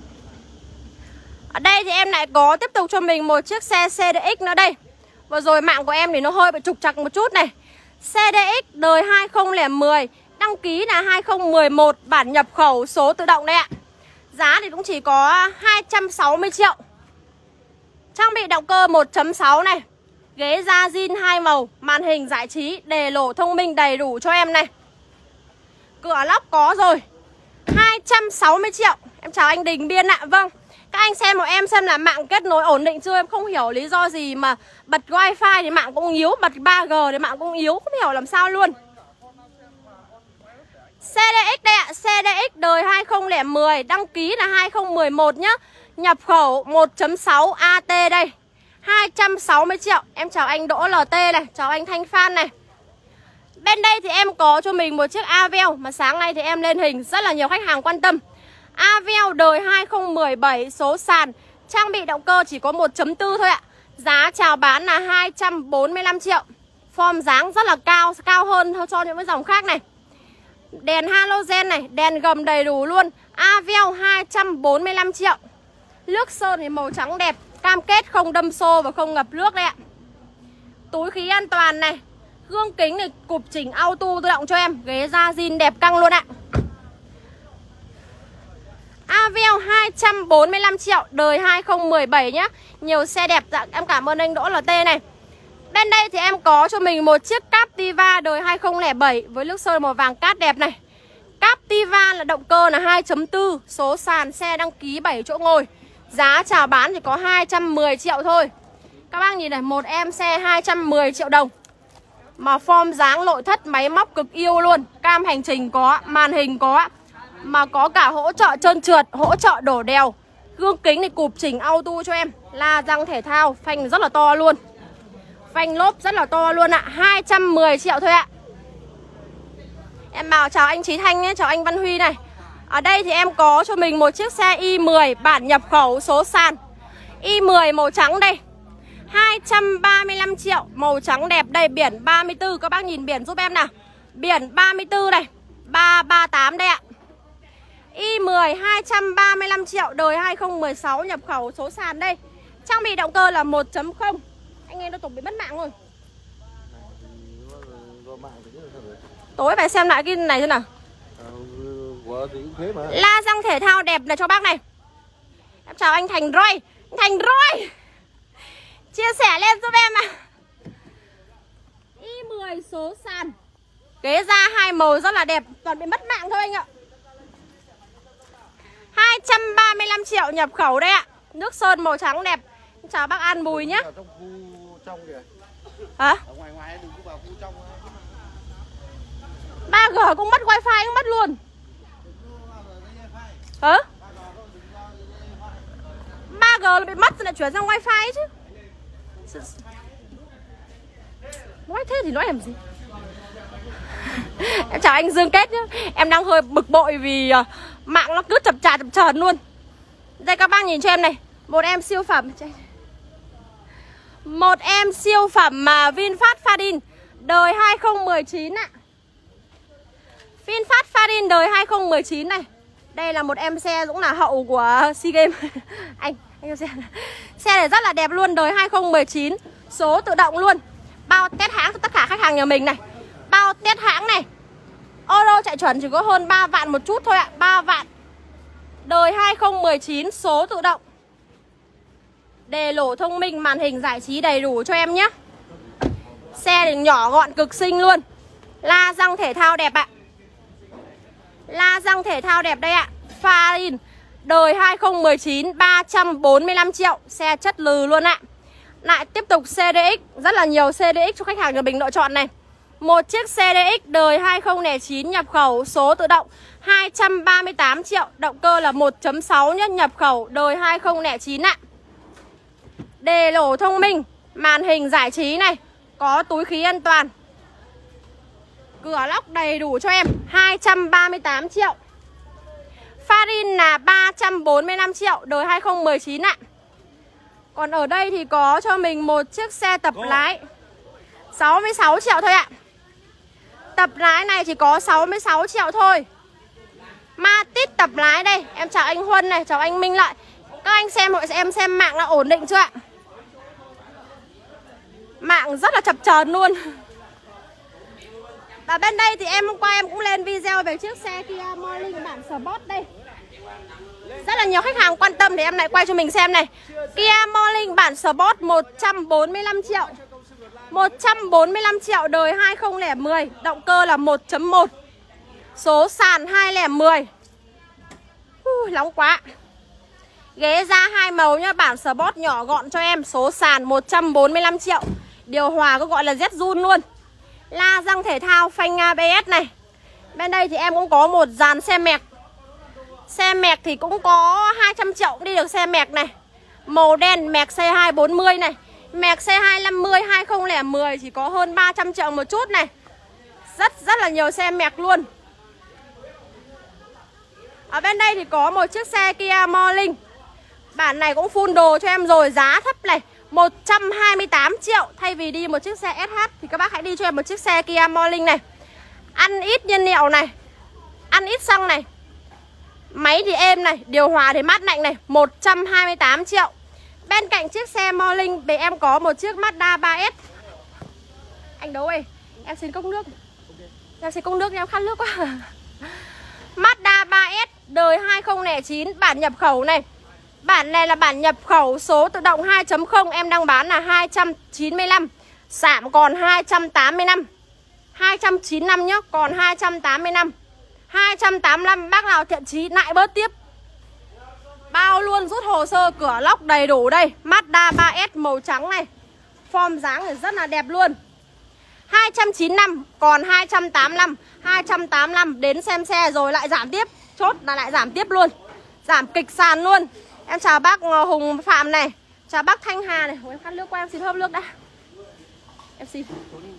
Ở đây thì em lại có tiếp tục cho mình một chiếc xe CDX nữa đây. Vừa rồi mạng của em thì nó hơi bị trục trặc một chút này. CDX đời 2010, đăng ký là 2011, bản nhập khẩu, số tự động đây ạ. Giá thì cũng chỉ có 260 triệu. Trang bị động cơ 1.6 này, ghế da zin 2 màu, màn hình giải trí, đề lỗ thông minh đầy đủ cho em này. Cửa lóc có rồi. 260 triệu. Em chào anh Đình Biên ạ. Vâng, các anh xem một em xem là mạng kết nối ổn định chưa? Em không hiểu lý do gì mà bật wifi thì mạng cũng yếu, bật 3G thì mạng cũng yếu, không hiểu làm sao luôn. CDX đây ạ, CDX đời 2010, đăng ký là 2011 nhá. Nhập khẩu 1.6 AT đây, 260 triệu. Em chào anh Đỗ LT này, chào anh Thanh Phan này. Bên đây thì em có cho mình một chiếc Avel mà sáng nay thì em lên hình rất là nhiều khách hàng quan tâm. Avel đời 2017, số sàn, trang bị động cơ chỉ có 1.4 thôi ạ. Giá chào bán là 245 triệu. Form dáng rất là cao, cao hơn cho những cái dòng khác này. Đèn halogen này, đèn gầm đầy đủ luôn. Avel 245 triệu. Nước sơn thì màu trắng đẹp, cam kết không đâm xô và không ngập nước đây ạ. Túi khí an toàn này, gương kính này cụp chỉnh auto tự động cho em. Ghế da zin đẹp căng luôn ạ. Avel 245 triệu, đời 2017 nhá. Nhiều xe đẹp, dạ, em cảm ơn anh Đỗ LT này. Bên đây thì em có cho mình một chiếc Captiva đời 2007 với nước sơn màu vàng cát đẹp này. Captiva là động cơ là 2.4, số sàn, xe đăng ký 7 chỗ ngồi. Giá chào bán thì có 210 triệu thôi. Các bác nhìn này, một em xe 210 triệu đồng. Mà form dáng nội thất máy móc cực yêu luôn. Cam hành trình có, màn hình có, mà có cả hỗ trợ trơn trượt, hỗ trợ đổ đèo. Gương kính thì cụp chỉnh auto cho em. La răng thể thao, phanh rất là to luôn. Phanh lốp rất là to luôn ạ, 210 triệu thôi ạ. Em bảo chào anh Trí Thanh nhé, chào anh Văn Huy này. Ở đây thì em có cho mình một chiếc xe i10 bản nhập khẩu số sàn. i10 màu trắng đây, 235 triệu, màu trắng đẹp đây, biển 34. Các bác nhìn biển giúp em nào. Biển 34 này, 338 đây ạ. i10 235 triệu, đời 2016, nhập khẩu số sàn đây. Trang bị động cơ là 1.0. Anh em nó tổng bị mất mạng rồi. Tối phải xem lại cái này thế nào. La răng thể thao đẹp này cho bác này. Em chào anh Thành Roy. Thành Roy, chia sẻ lên giúp em ạ. i10 số sàn, ghế da hai màu rất là đẹp, toàn bị mất mạng thôi anh ạ. 235 triệu nhập khẩu đây ạ. Nước sơn màu trắng đẹp. Em chào bác An Bùi nhé. Hả? 3G cũng mất, wifi cũng mất luôn. Hả? 3G là bị mất rồi lại chuyển sang wifi chứ. Nói thế thì nói làm gì. Em chào anh Dương Kết nhé. Em đang hơi bực bội vì mạng nó cứ chập chờn luôn. Đây các bác nhìn cho em này. Một em siêu phẩm. Một em siêu phẩm mà VinFast Fadin đời 2019 ạ. VinFast Fadin đời 2019 này. Đây là một em xe cũng là hậu của SEA Games. Anh xe này. Xe này rất là đẹp luôn, đời 2019, số tự động luôn. Bao test hãng cho tất cả khách hàng nhà mình này. Bao test hãng này. Ô tô chạy chuẩn chỉ có hơn 3 vạn một chút thôi ạ, 3 vạn. Đời 2019, số tự động. Đề lỗ thông minh, màn hình giải trí đầy đủ cho em nhé. Xe thì nhỏ gọn cực xinh luôn. La răng thể thao đẹp ạ. La răng thể thao đẹp đây ạ. Fadin đời 2019, 345 triệu. Xe chất lừ luôn ạ. Lại tiếp tục CDX, rất là nhiều CDX cho khách hàng nhà mình lựa chọn này. Một chiếc CDX đời 2009, nhập khẩu, số tự động, 238 triệu. Động cơ là 1.6 nhé, nhập khẩu, đời 2009 ạ. Đề lỗ thông minh, màn hình giải trí này, có túi khí an toàn, cửa lóc đầy đủ cho em, 238 triệu. Fadin là 345 triệu, đời 2019 ạ. Còn ở đây thì có cho mình một chiếc xe tập lái, 66 triệu thôi ạ. Tập lái này chỉ có 66 triệu thôi. Matic tập lái đây. Em chào anh Huân này, chào anh Minh Lợi. Các anh xem hội em xem mạng là ổn định chưa ạ? Mạng rất là chập chờn luôn. Và bên đây thì hôm qua em cũng lên video về chiếc xe Kia Morning bản Sport đây. Rất là nhiều khách hàng quan tâm thì em lại quay cho mình xem này. Kia Morning bản Sport 145 triệu. 145 triệu, đời 2010, động cơ là 1.1, số sàn 2010. Nóng quá. Ghế da 2 màu nhá, bản Sport nhỏ gọn cho em. Số sàn 145 triệu. Điều hòa có gọi là Z-Zun luôn. La răng thể thao phanh ABS này. Bên đây thì em cũng có một dàn xe mẹc. Xe mẹc thì cũng có 200 triệu cũng đi được xe mẹc này. Màu đen mẹc C240 này. Mẹc C250 2010 chỉ có hơn 300 triệu một chút này. Rất là nhiều xe mẹc luôn. Ở bên đây thì có một chiếc xe Kia Morning. Bản này cũng full đồ cho em rồi. Giá thấp này 128 triệu. Thay vì đi một chiếc xe SH thì các bác hãy đi cho em một chiếc xe Kia Morning này. Ăn ít nhiên liệu này, ăn ít xăng này. Máy thì êm này, điều hòa thì mát lạnh này. 128 triệu. Bên cạnh chiếc xe Morning thì em có một chiếc Mazda 3S. Anh Đấu ơi, em xin cốc nước. Em xin cốc nước, em khát nước quá. Mazda 3S đời 2009, bản nhập khẩu này. Bản này là bản nhập khẩu, số tự động 2.0. Em đang bán là 295. Giảm còn 285. 295 nhá, còn 285. 285, bác nào thiện chí lại bớt tiếp. Bao luôn, rút hồ sơ, cửa lóc đầy đủ đây. Mazda 3S màu trắng này. Form dáng thì rất là đẹp luôn. 295, còn 285. 285, đến xem xe rồi lại giảm tiếp. Chốt là lại giảm tiếp luôn. Giảm kịch sàn luôn. Em chào bác Hùng Phạm này. Chào bác Thanh Hà này. Em khát nước qua, em xin hớp nước đã. Em xin.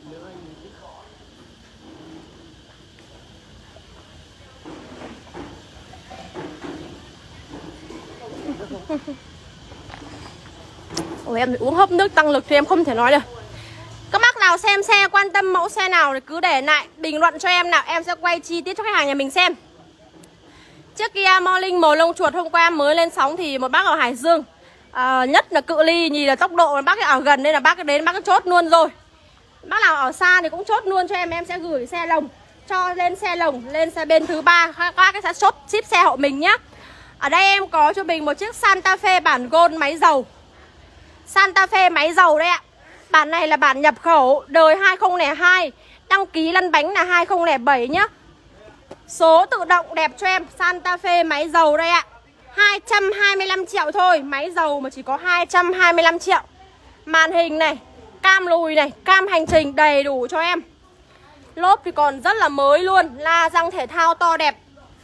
Ôi em uống hớp nước tăng lực thì em không thể nói được. Các bác nào xem xe quan tâm mẫu xe nào thì cứ để lại bình luận cho em nào. Em sẽ quay chi tiết cho khách hàng nhà mình xem. Chiếc Kia Morning màu lông chuột hôm qua mới lên sóng thì một bác ở Hải Dương. Nhất là cự ly, nhìn là tốc độ bác ấy ở gần nên là bác ấy đến bác ấy chốt luôn rồi. Bác nào ở xa thì cũng chốt luôn cho em sẽ gửi xe lồng cho lên xe lồng, lên xe bên thứ ba, các bác sẽ chốt ship xe hộ mình nhá. Ở đây em có cho mình một chiếc Santa Fe bản Gold máy dầu. Santa Fe máy dầu đây ạ. Bản này là bản nhập khẩu, đời 2002, đăng ký lăn bánh là 2007 nhá. Số tự động đẹp cho em, Santa Fe máy dầu đây ạ. 225 triệu thôi, máy dầu mà chỉ có 225 triệu. Màn hình này, cam lùi này, cam hành trình đầy đủ cho em. Lốp thì còn rất là mới luôn, la răng thể thao to đẹp.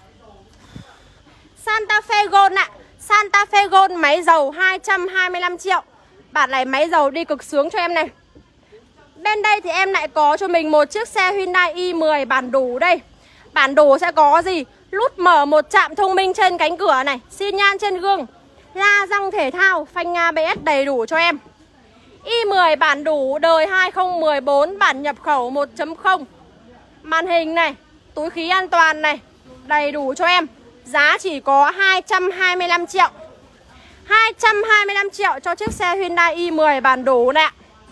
Santa Fe Gold ạ. Santa Fe Gold máy dầu 225 triệu. Bản này máy dầu đi cực sướng cho em này. Bên đây thì em lại có cho mình một chiếc xe Hyundai i10 bản đủ đây. Bản đủ sẽ có gì? Nút mở một trạm thông minh trên cánh cửa này, xi nhan trên gương, la răng thể thao, phanh ABS đầy đủ cho em. i10 bản đủ đời 2014, bản nhập khẩu 1.0. Màn hình này, túi khí an toàn này, đầy đủ cho em. Giá chỉ có 225 triệu. 225 triệu cho chiếc xe Hyundai i10 bản đủ này ạ.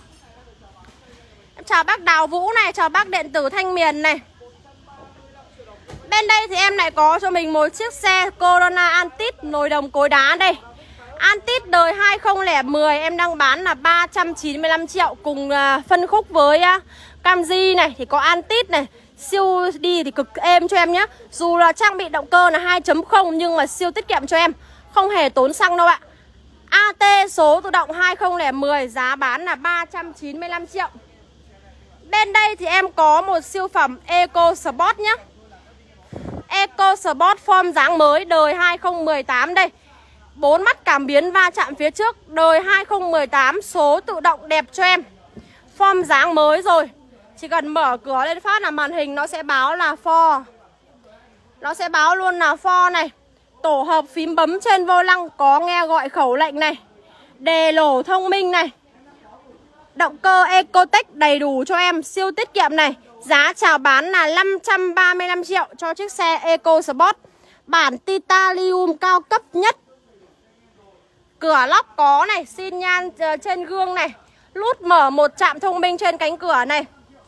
Em chào bác Đào Vũ này, chào bác Điện tử Thanh Miền này. Bên đây thì em lại có cho mình một chiếc xe Corona Antis nồi đồng cối đá đây. Antis đời 2010 em đang bán là 395 triệu. Cùng phân khúc với Camry này thì có Antis này. Siêu đi thì cực êm cho em nhé. Dù là trang bị động cơ là 2.0 nhưng mà siêu tiết kiệm cho em. Không hề tốn xăng đâu ạ. AT số tự động 2010, giá bán là 395 triệu. Bên đây thì em có một siêu phẩm Eco Sport nhé. Eco Sport form dáng mới đời 2018 đây. 4 mắt cảm biến va chạm phía trước, đời 2018, số tự động đẹp cho em. Form dáng mới rồi. Chỉ cần mở cửa lên phát là màn hình nó sẽ báo là Ford. Nó sẽ báo luôn là Ford này. Tổ hợp phím bấm trên vô lăng, có nghe gọi khẩu lệnh này, đề lổ thông minh này. Động cơ Ecotec đầy đủ cho em, siêu tiết kiệm này. Giá chào bán là 535 triệu cho chiếc xe Eco Sport. Bản titanium cao cấp nhất. Cửa lóc có này, xi nhan trên gương này. Nút mở một trạm thông minh trên cánh cửa này.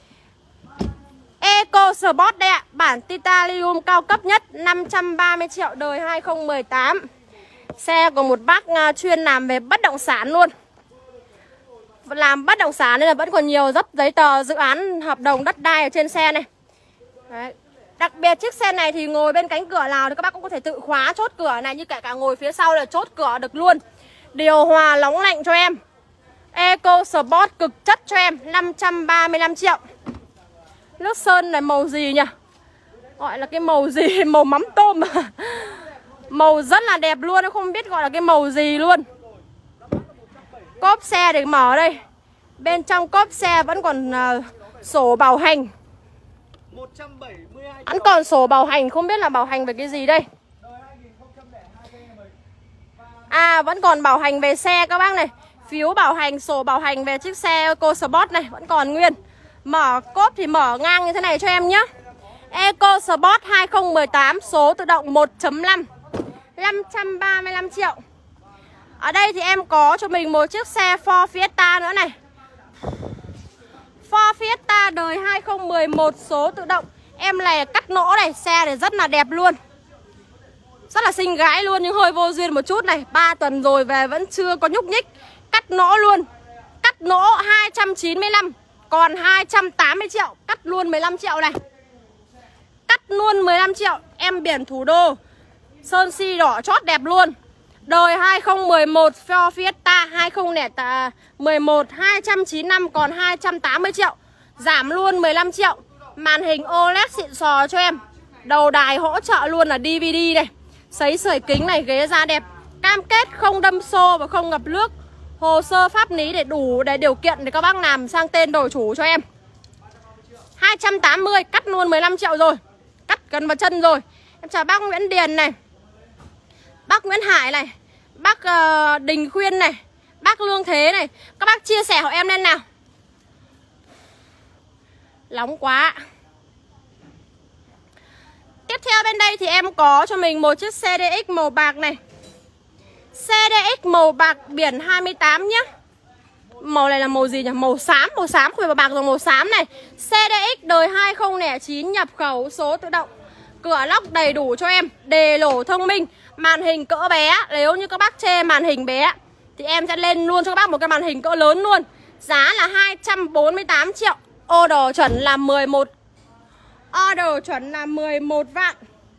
Eco Sport đây ạ. Bản titanium cao cấp nhất, 530 triệu đời 2018. Xe của một bác chuyên làm về bất động sản luôn. Làm bất động sản nên là vẫn còn nhiều rất giấy tờ, dự án, hợp đồng đất đai ở trên xe này. Đấy. Đặc biệt chiếc xe này thì ngồi bên cánh cửa nào thì các bác cũng có thể tự khóa chốt cửa này, như cả ngồi phía sau là chốt cửa được luôn. Điều hòa nóng lạnh cho em. Eco Sport cực chất cho em, 535 triệu. Nước sơn này màu gì nhỉ? Gọi là cái màu gì? Màu mắm tôm. Màu rất là đẹp luôn, không biết gọi là cái màu gì luôn. Cốp xe để mở đây. Bên trong cốp xe vẫn còn sổ bảo hành. Vẫn còn sổ bảo hành, không biết là bảo hành về cái gì đây. À, vẫn còn bảo hành về xe các bác này. Phiếu bảo hành, sổ bảo hành về chiếc xe Eco Sport này vẫn còn nguyên. Mở cốp thì mở ngang như thế này cho em nhé. Eco Sport 2018, số tự động 1.5, 535 triệu. Ở đây thì em có cho mình một chiếc xe Ford Fiesta nữa này. Ford Fiesta đời 2011, số tự động. Em này cắt nỗ này, xe này rất là đẹp luôn. Rất là xinh gái luôn, nhưng hơi vô duyên một chút này. 3 tuần rồi về vẫn chưa có nhúc nhích. Cắt nỗ luôn. Cắt nỗ 295, còn 280 triệu. Cắt luôn 15 triệu này. Cắt luôn 15 triệu. Em biển Thủ Đô, sơn xi đỏ chót đẹp luôn. Đời 2011 Ford Fiesta 2011 295, còn 280 triệu. Giảm luôn 15 triệu. Màn hình OLED xịn sò cho em. Đầu đài hỗ trợ luôn là DVD này. Sấy sưởi kính này, ghế da đẹp. Cam kết không đâm xô và không ngập nước. Hồ sơ pháp lý để đủ để điều kiện để các bác làm sang tên đổi chủ cho em. 280, cắt luôn 15 triệu rồi. Cắt gần vào chân rồi. Em chào bác Nguyễn Điền này, bác Nguyễn Hải này, bác Đình Khuyên này, bác Lương Thế này. Các bác chia sẻ hộ em lên nào. Nóng quá. Tiếp theo bên đây thì em có cho mình một chiếc CDX màu bạc này. CDX màu bạc biển 28 nhé. Màu này là màu gì nhỉ? Màu xám không phải màu bạc rồi, màu xám này. CDX đời 2009, nhập khẩu, số tự động. Cửa lóc đầy đủ cho em. Đề lổ thông minh. Màn hình cỡ bé. Nếu như các bác chê màn hình bé thì em sẽ lên luôn cho các bác một cái màn hình cỡ lớn luôn. Giá là 248 triệu. Order chuẩn là 11. Order chuẩn là 11 vạn.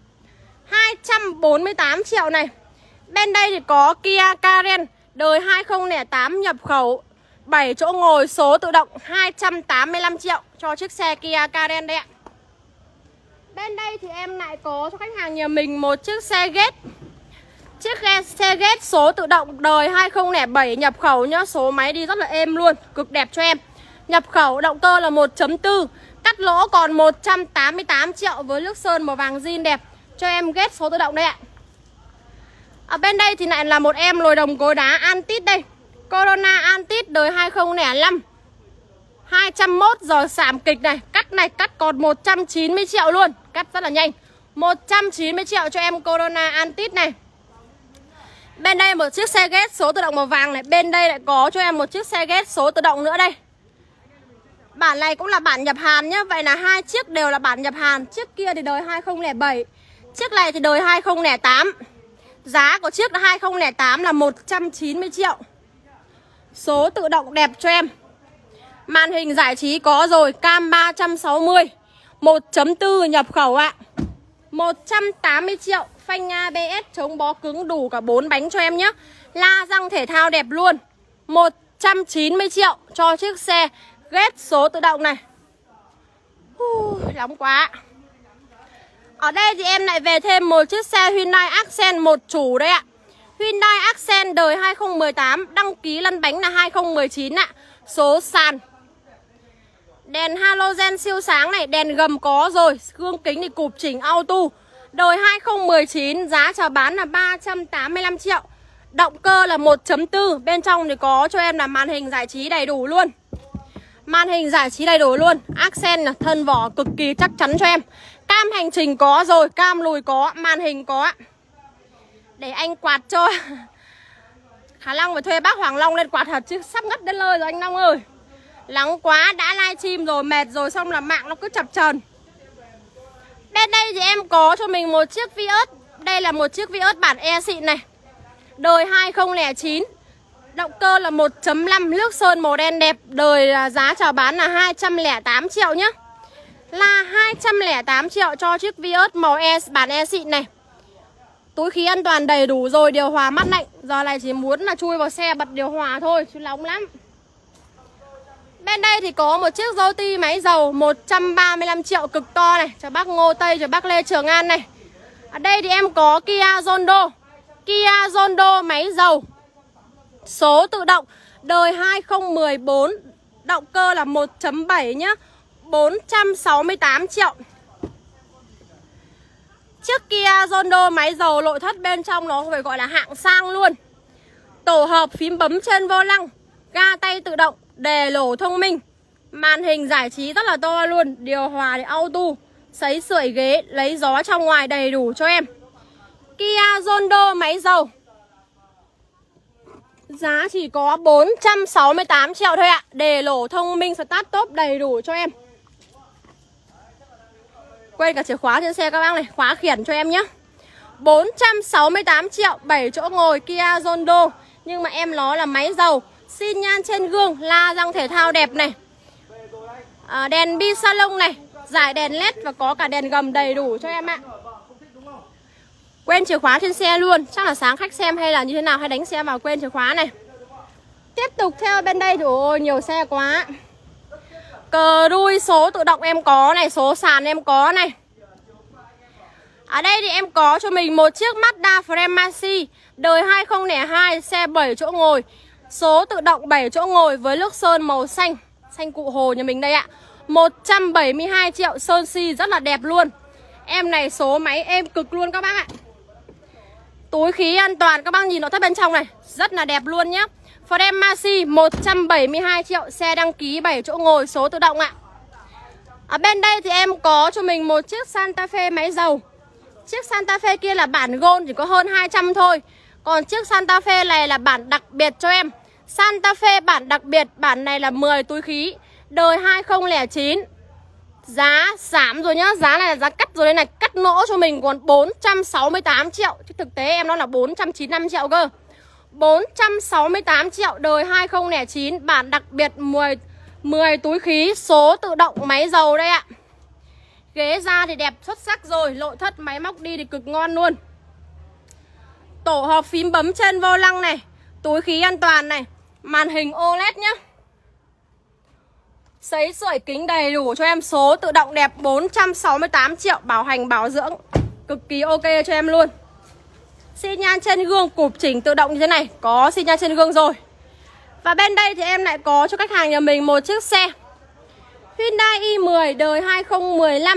248 triệu này. Bên đây thì có Kia Karen đời 2008, nhập khẩu, 7 chỗ ngồi, số tự động, 285 triệu cho chiếc xe Kia Karen đây ạ. Bên đây thì em lại có cho khách hàng nhà mình một chiếc xe Jet. Chiếc xe Jet số tự động đời 2007, nhập khẩu nhá. Số máy đi rất là êm luôn, cực đẹp cho em. Nhập khẩu, động cơ là 1.4. Cắt lỗ còn 188 triệu với nước sơn màu vàng zin đẹp. Cho em Jet số tự động đây ạ. Ở bên đây thì lại là một em lồi đồng gối đá Antit đây. Corona Antit đời 2005, 201 giờ sảm kịch này. Cắt còn 190 triệu luôn. Cắt rất là nhanh. 190 triệu cho em Corona Antit này. Bên đây một chiếc xe ghét số tự động màu vàng này. Bên đây lại có cho em một chiếc xe ghét số tự động nữa đây. Bản này cũng là bản nhập Hàn nhá. Vậy là hai chiếc đều là bản nhập Hàn. Chiếc kia thì đời 2007, chiếc này thì đời 2008. Giá của chiếc 2008 là 190 triệu. Số tự động đẹp cho em. Màn hình giải trí có rồi. Cam 360, 1.4 nhập khẩu ạ. 180 triệu. Phanh ABS chống bó cứng, đủ cả 4 bánh cho em nhé. La răng thể thao đẹp luôn. 190 triệu cho chiếc xe ghét số tự động này. Nóng quá. Ở đây thì em lại về thêm một chiếc xe Hyundai Accent một chủ đấy ạ. Hyundai Accent đời 2018, đăng ký lăn bánh là 2019 ạ. Số sàn. Đèn halogen siêu sáng này, đèn gầm có rồi, gương kính thì cụp chỉnh auto. Đời 2019, giá chào bán là 385 triệu. Động cơ là 1.4, bên trong thì có cho em là màn hình giải trí đầy đủ luôn. Màn hình giải trí đầy đủ luôn. Accent là thân vỏ cực kỳ chắc chắn cho em. Cam hành trình có rồi, cam lùi có, màn hình có. Để anh quạt cho. Khả Long phải thuê bác Hoàng Long lên quạt thật chứ sắp ngất đến nơi rồi anh Long ơi. Nắng quá, đã livestream rồi, mệt rồi, xong là mạng nó cứ chập chờn. Bên đây thì em có cho mình một chiếc Vios. Đây là một chiếc Vios bản E xịn này. Đời 2009. Động cơ là 1.5, nước sơn màu đen đẹp. Đời giá chào bán là 208 triệu nhé. là 208 triệu cho chiếc Vios màu bản E xịn này. Túi khí an toàn đầy đủ rồi, điều hòa mát lạnh. Giờ này chỉ muốn là chui vào xe bật điều hòa thôi chứ nóng lắm. Bên đây thì có một chiếc Yoti máy dầu 135 triệu cực to này, cho bác Ngô Tây, cho bác Lê Trường An này. Ở đây thì em có Kia Rondo. Kia Rondo máy dầu, số tự động, đời 2014, động cơ là 1.7 nhá, 468 triệu. Chiếc Kia Rondo máy dầu nội thất bên trong nó phải gọi là hạng sang luôn. Tổ hợp phím bấm trên vô lăng, ga tay tự động, đề lổ thông minh, màn hình giải trí rất là to luôn, điều hòa thì auto, sấy sưởi ghế, lấy gió trong ngoài đầy đủ cho em. Kia Rondo máy dầu, giá chỉ có 468 triệu thôi ạ. Đề lổ thông minh, start top đầy đủ cho em. Quên cả chìa khóa trên xe các bác này, khóa khiển cho em nhé. 468 triệu, 7 chỗ ngồi Kia Rondo. Nhưng mà em nó là máy dầu, xi nhan trên gương, la răng thể thao đẹp này, đèn bi salon này, giải đèn led và có cả đèn gầm đầy đủ cho em ạ. Quên chìa khóa trên xe luôn, chắc là sáng khách xem hay là như thế nào, hay đánh xe vào quên chìa khóa này. Tiếp tục theo bên đây thì ôi nhiều xe quá. Cờ đuôi số tự động em có này, số sàn em có này. Ở đây thì em có cho mình một chiếc Mazda Fremaxi, đời 2002, xe 7 chỗ ngồi, số tự động 7 chỗ ngồi với lốp sơn màu xanh, xanh Cụ Hồ nhà mình đây ạ. 172 triệu, sơn xi rất là đẹp luôn. Em này số máy êm cực luôn các bác ạ. Túi khí an toàn, các bác nhìn nội thất bên trong này, rất là đẹp luôn nhé. Fremaxi 172 triệu, xe đăng ký 7 chỗ ngồi, số tự động ạ. Ở bên đây thì em có cho mình một chiếc Santa Fe máy dầu. Chiếc Santa Fe kia là bản Gold, chỉ có hơn 200 thôi. Còn chiếc Santa Fe này là bản đặc biệt cho em. Santa Fe bản đặc biệt, bản này là 10 túi khí, đời 2009. Giá giảm rồi nhá, giá này là giá cắt rồi đây này, cắt lỗ cho mình còn 468 triệu. Chứ thực tế em nó là 495 triệu cơ. 468 triệu, đời 2009, bản đặc biệt 10 túi khí, số tự động máy dầu đây ạ. Ghế da thì đẹp xuất sắc rồi, nội thất máy móc đi thì cực ngon luôn. Tổ hợp phím bấm trên vô lăng này, túi khí an toàn này, màn hình OLED nhá. Sấy sưởi kính đầy đủ cho em, số tự động đẹp, 468 triệu, bảo hành bảo dưỡng cực kỳ ok cho em luôn. Xi nhan trên gương cụp chỉnh tự động như thế này, có xi nhan trên gương rồi. Và bên đây thì em lại có cho khách hàng nhà mình một chiếc xe Hyundai i10, đời 2015,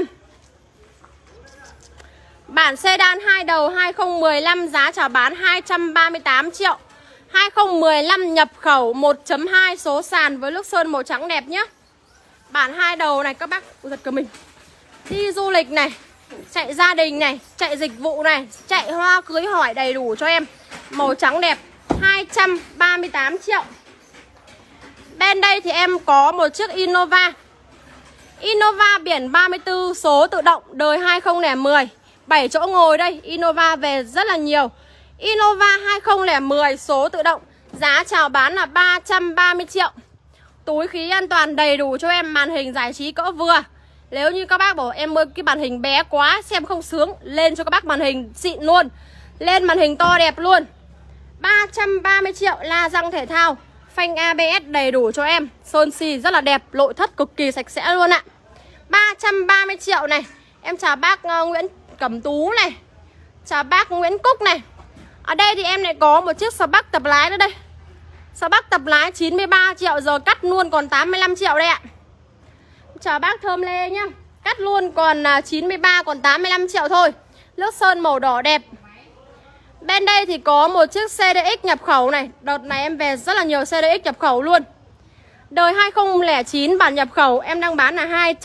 bản sedan 2 đầu 2015, giá chào bán 238 triệu. 2015 nhập khẩu 1.2, số sàn với lốp sơn màu trắng đẹp nhé. Bản 2 đầu này các bác, giật cả mình. Đi du lịch này, chạy gia đình này, chạy dịch vụ này, chạy hoa cưới hỏi đầy đủ cho em. Màu trắng đẹp, 238 triệu. Bên đây thì em có một chiếc Innova. Innova biển 34, số tự động, đời 2010, 7 chỗ ngồi đây. Innova về rất là nhiều. Innova 2010, số tự động, giá chào bán là 330 triệu. Túi khí an toàn đầy đủ cho em, màn hình giải trí cỡ vừa. Nếu như các bác bảo em ơi cái màn hình bé quá xem không sướng, lên cho các bác màn hình xịn luôn, lên màn hình to đẹp luôn. 330 triệu, la răng thể thao, phanh ABS đầy đủ cho em, sơn xi rất là đẹp, nội thất cực kỳ sạch sẽ luôn ạ. 330 triệu này. Em chào bác Nguyễn Cẩm Tú này, chào bác Nguyễn Cúc này. Ở đây thì em lại có một chiếc Spark tập lái nữa đây. Spark tập lái 93 triệu, giờ cắt luôn còn 85 triệu đây ạ. Chào bác Thơm Lê nhá, cắt luôn còn 93 còn 85 triệu thôi. Lốp sơn màu đỏ đẹp. Bên đây thì có một chiếc CDX nhập khẩu này. Đợt này em về rất là nhiều CDX nhập khẩu luôn. Đời 2009, bản nhập khẩu em đang bán là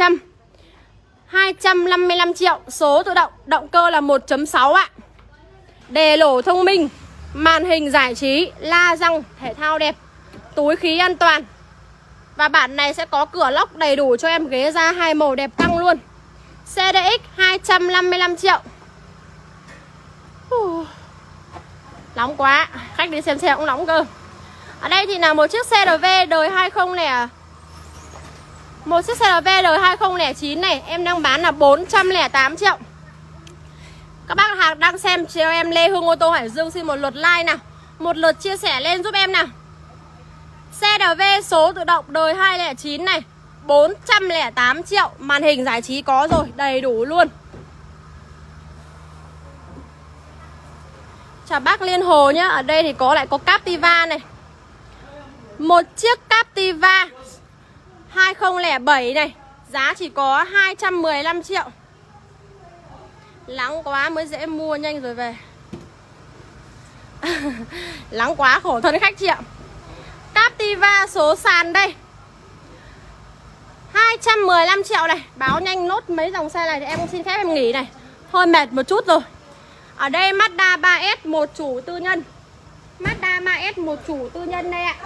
255 triệu, số tự động, động cơ là 1.6 ạ. Đề lổ thông minh, màn hình giải trí, la răng thể thao đẹp, túi khí an toàn. Và bản này sẽ có cửa lóc đầy đủ cho em, ghế da 2 màu đẹp căng luôn. CDX 255 triệu. Nóng quá, khách đi xem xe cũng nóng cơ. Ở đây thì là một chiếc CRV đời 2010 Một chiếc CRV đời 2009 này em đang bán là 408 triệu. Các bác hàng đang xem cho em Lê Hương ô tô Hải Dương xin một lượt like nào, một lượt chia sẻ lên giúp em nào. CRV số tự động đời 2009 này 408 triệu. Màn hình giải trí có rồi, đầy đủ luôn. Chào bác Liên Hồ nhá. Ở đây thì lại có Captiva này. Một chiếc Captiva 2007 này, giá chỉ có 215 triệu. Lắng quá mới dễ mua, nhanh rồi về. Lắng quá khổ thân khách chị ạ. Captiva số sàn đây 215 triệu này. Báo nhanh nốt mấy dòng xe này thì em cũng xin phép em nghỉ này. Hơi mệt một chút rồi. Ở đây Mazda 3S một chủ tư nhân. Mazda 3S một chủ tư nhân đây ạ.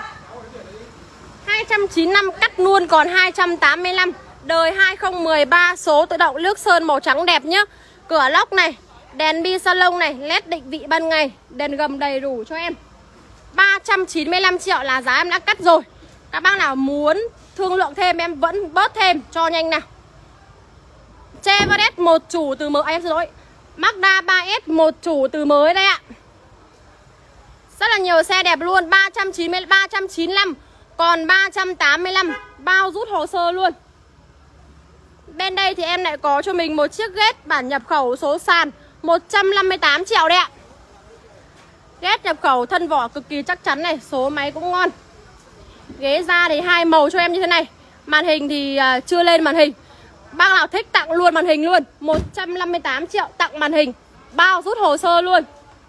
295 cắt luôn còn 285. Đời 2013 số tự động nước sơn màu trắng đẹp nhá. Cửa lốc này, đèn bi salon này, led định vị ban ngày, đèn gầm đầy đủ cho em. 395 triệu là giá em đã cắt rồi. Các bác nào muốn thương lượng thêm em vẫn bớt thêm cho nhanh nào. Chevrolet một chủ từ mới, em xin lỗi, Mazda 3S một chủ từ mới đây ạ. Rất là nhiều xe đẹp luôn. 395 còn 385, bao rút hồ sơ luôn. Bên đây thì em lại có cho mình một chiếc ghét bản nhập khẩu số sàn 158 triệu đấy ạ. Ghét nhập khẩu thân vỏ cực kỳ chắc chắn này, số máy cũng ngon. Ghế da thì hai màu cho em như thế này. Màn hình thì chưa lên màn hình. Bác nào thích tặng luôn màn hình luôn. 158 triệu tặng màn hình, bao rút hồ sơ luôn.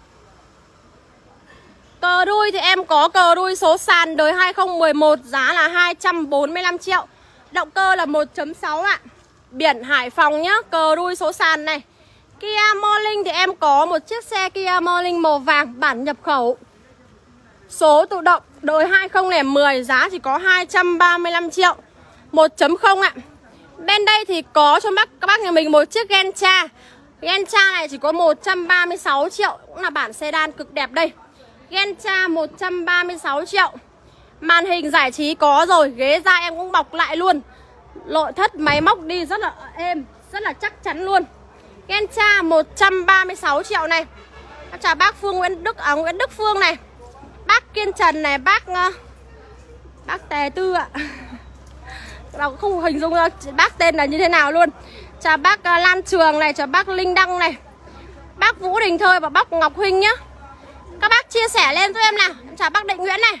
Cờ đuôi thì em có cờ đuôi số sàn đời 2011, giá là 245 triệu. Động cơ là 1.6 ạ. Biển Hải Phòng nhá, cờ đuôi số sàn này. Kia Morning thì em có một chiếc xe Kia Morning màu vàng bản nhập khẩu. Số tự động đời 2010, giá chỉ có 235 triệu. 1.0 ạ. Bên đây thì có cho các bác nhà mình một chiếc Gentra. Gentra này chỉ có 136 triệu, cũng là bản sedan cực đẹp đây. Gentra 136 triệu. Màn hình giải trí có rồi, ghế da em cũng bọc lại luôn. Nội thất máy móc đi rất là êm, rất là chắc chắn luôn. Gentra 136 triệu này. Chào bác Phương Nguyễn Đức Phương này. Bác Kiên Trần này, bác Tề Tư ạ.เราkhông hình dung ra bác tên là như thế nào luôn. Chào bác Lan Trường này, chào bác Linh Đăng này, bác Vũ Đình Thơi và bác Ngọc Huynh nhá. Các bác chia sẻ lên giúp em nào. Chào bác Định Nguyễn này.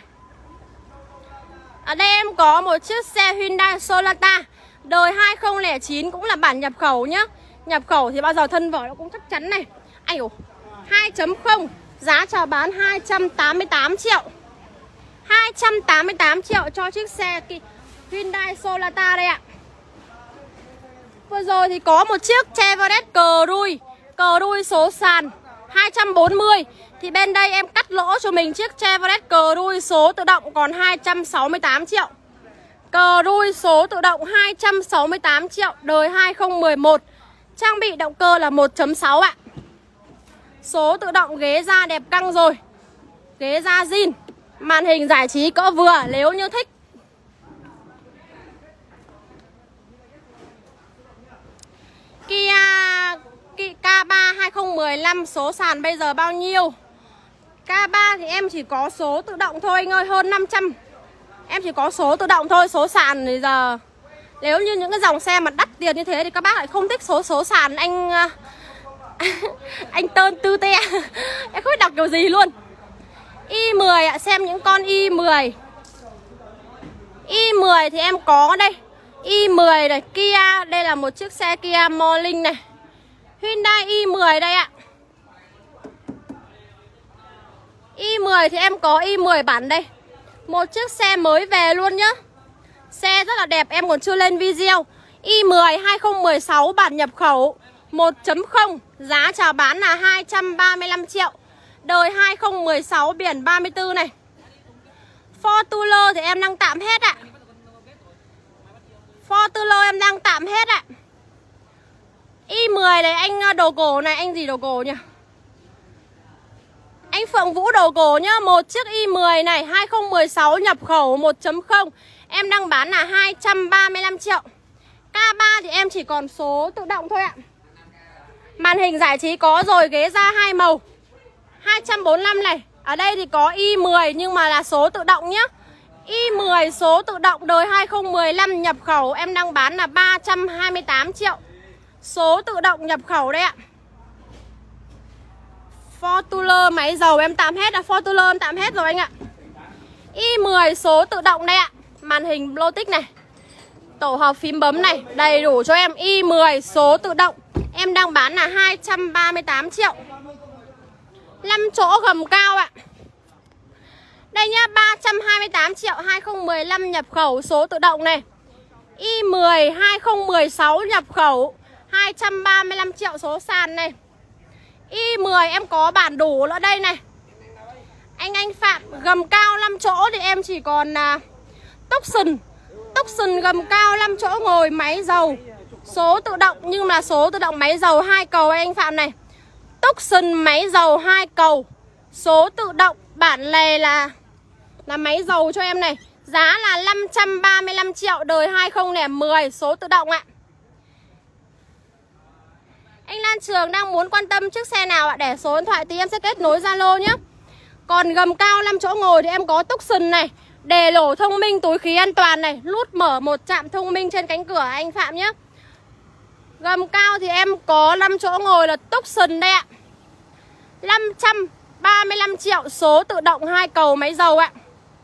Ở đây em có một chiếc xe Hyundai Sonata đời 2009, cũng là bản nhập khẩu nhá. Nhập khẩu thì bao giờ thân vỏ nó cũng chắc chắn này. Ai ồ, 2.0, giá chào bán 288 triệu. 288 triệu cho chiếc xe Hyundai Sonata đây ạ. Vừa rồi thì có một chiếc Chevrolet cờ đuôi số sàn 240. Thì bên đây em cắt lỗ cho mình chiếc Chevrolet cờ đuôi số tự động còn 268 triệu. Cờ đuôi số tự động 268 triệu, đời 2011. Trang bị động cơ là 1.6 ạ. Số tự động, ghế da đẹp căng rồi. Ghế da zin. Màn hình giải trí cỡ vừa nếu như thích. Kia K3 2015 số sàn bây giờ bao nhiêu? K3 thì em chỉ có số tự động thôi anh ơi, hơn 500. Em chỉ có số tự động thôi, số sàn thì giờ nếu như những cái dòng xe mà đắt tiền như thế thì các bác lại không thích số sàn anh Tơn Tư Te. Em không biết đọc kiểu gì luôn. i10 ạ, xem những con i10. i10 thì em có đây. i10 này, Kia, đây là một chiếc xe Kia Morning này. Hyundai i10 đây ạ. i10 thì em có i10 bản đây. Một chiếc xe mới về luôn nhá. Xe rất là đẹp, em còn chưa lên video. i10 2016 bản nhập khẩu 1.0, giá chào bán là 235 triệu. Đời 2016, biển 34 này. Fortuner thì em đang tạm hết ạ. Fortuner em đang tạm hết ạ. i10 này anh đồ cổ này, anh gì đồ cổ nhỉ? Anh Phượng Vũ đồ cổ nhá. Một chiếc Y10 này 2016 nhập khẩu 1.0 em đang bán là 235 triệu. K3 thì em chỉ còn số tự động thôi ạ. Màn hình giải trí có rồi, ghế da 2 màu 245 này. Ở đây thì có Y10 nhưng mà là số tự động nhá. Y10 số tự động đời 2015 nhập khẩu em đang bán là 328 triệu. Số tự động nhập khẩu đây ạ. Fortuner máy dầu em tạm hết, Fortuner em tạm hết rồi anh ạ. Y10 số tự động đây ạ. Màn hình Bluetooth này, tổ hợp phím bấm này, đầy đủ cho em. Y10 số tự động em đang bán là 238 triệu. 5 chỗ gầm cao ạ. Đây nhá, 328 triệu 2015 nhập khẩu số tự động này. Y10 2016 nhập khẩu 235 triệu số sàn này. Y10 em có bản đủ nữa đây này. Anh Phạm, gầm cao 5 chỗ thì em chỉ còn Tucson gầm cao 5 chỗ ngồi máy dầu. Số tự động nhưng mà số tự động máy dầu 2 cầu anh Phạm này. Tucson máy dầu 2 cầu. Số tự động bản này là máy dầu cho em này. Giá là 535 triệu đời 2010 số tự động ạ. Anh Lan Trường đang muốn quan tâm chiếc xe nào ạ? Để số điện thoại thì em sẽ kết nối Zalo nhé. Còn gầm cao 5 chỗ ngồi thì em có Tucson này, đề lổ thông minh, túi khí an toàn này, nút mở một chạm thông minh trên cánh cửa anh Phạm nhé. Gầm cao thì em có 5 chỗ ngồi là Tucson đây ạ. 535 triệu số tự động 2 cầu máy dầu ạ.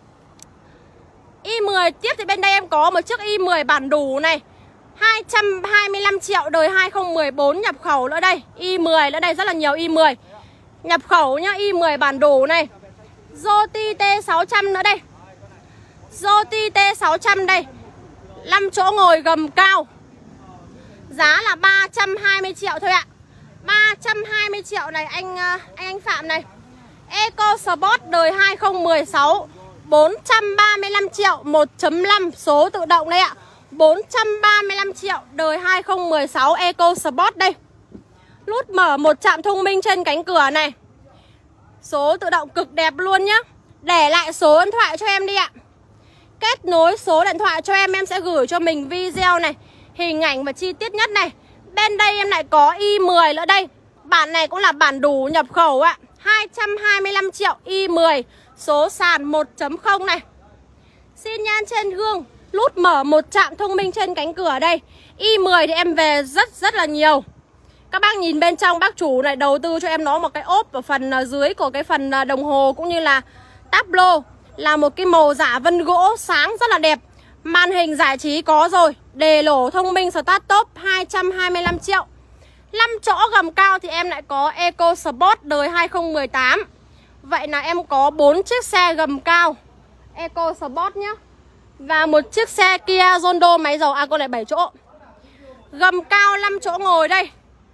Y10 tiếp thì bên đây em có một chiếc Y10 bản đủ này, 225 triệu đời 2014 nhập khẩu nữa đây. Y10 nữa đây, rất là nhiều Y10 nhập khẩu nhá. Y10 bản đủ này. Yoti T600 nữa đây. Yoti T600 đây, 5 chỗ ngồi gầm cao. Giá là 320 triệu thôi ạ. 320 triệu này anh Phạm này. EcoSport đời 2016 435 triệu 1.5 số tự động đây ạ. 435 triệu đời 2016 EcoSport đây. Nút mở một chạm thông minh trên cánh cửa này. Số tự động cực đẹp luôn nhá. Để lại số điện thoại cho em đi ạ. Kết nối số điện thoại cho em sẽ gửi cho mình video này, hình ảnh và chi tiết nhất này. Bên đây em lại có Y10 nữa đây. Bản này cũng là bản đủ nhập khẩu ạ. 225 triệu Y10 số sàn 1.0 này. Xin nhan trên gương, nút mở một chạm thông minh trên cánh cửa đây. Y10 thì em về rất là nhiều. Các bác nhìn bên trong, bác chủ này đầu tư cho em nó một cái ốp ở phần dưới của cái phần đồng hồ cũng như là táp lô, là một cái màu giả vân gỗ sáng rất là đẹp. Màn hình giải trí có rồi, đề lổ thông minh start top 225 triệu. 5 chỗ gầm cao thì em lại có EcoSport đời 2018. Vậy là em có 4 chiếc xe gầm cao EcoSport nhá. Và một chiếc xe Kia Rondo máy dầu, con này 7 chỗ. Gầm cao 5 chỗ ngồi đây.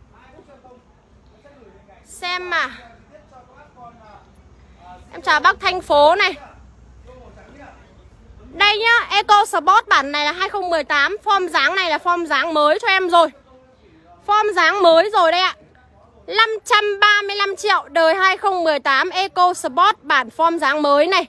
Xem mà. Em chào bác Thành Phố này. Đây nhá, EcoSport bản này là 2018. Form dáng này là form dáng mới cho em rồi. Form dáng mới rồi đây ạ. 535 triệu đời 2018 EcoSport bản form dáng mới này.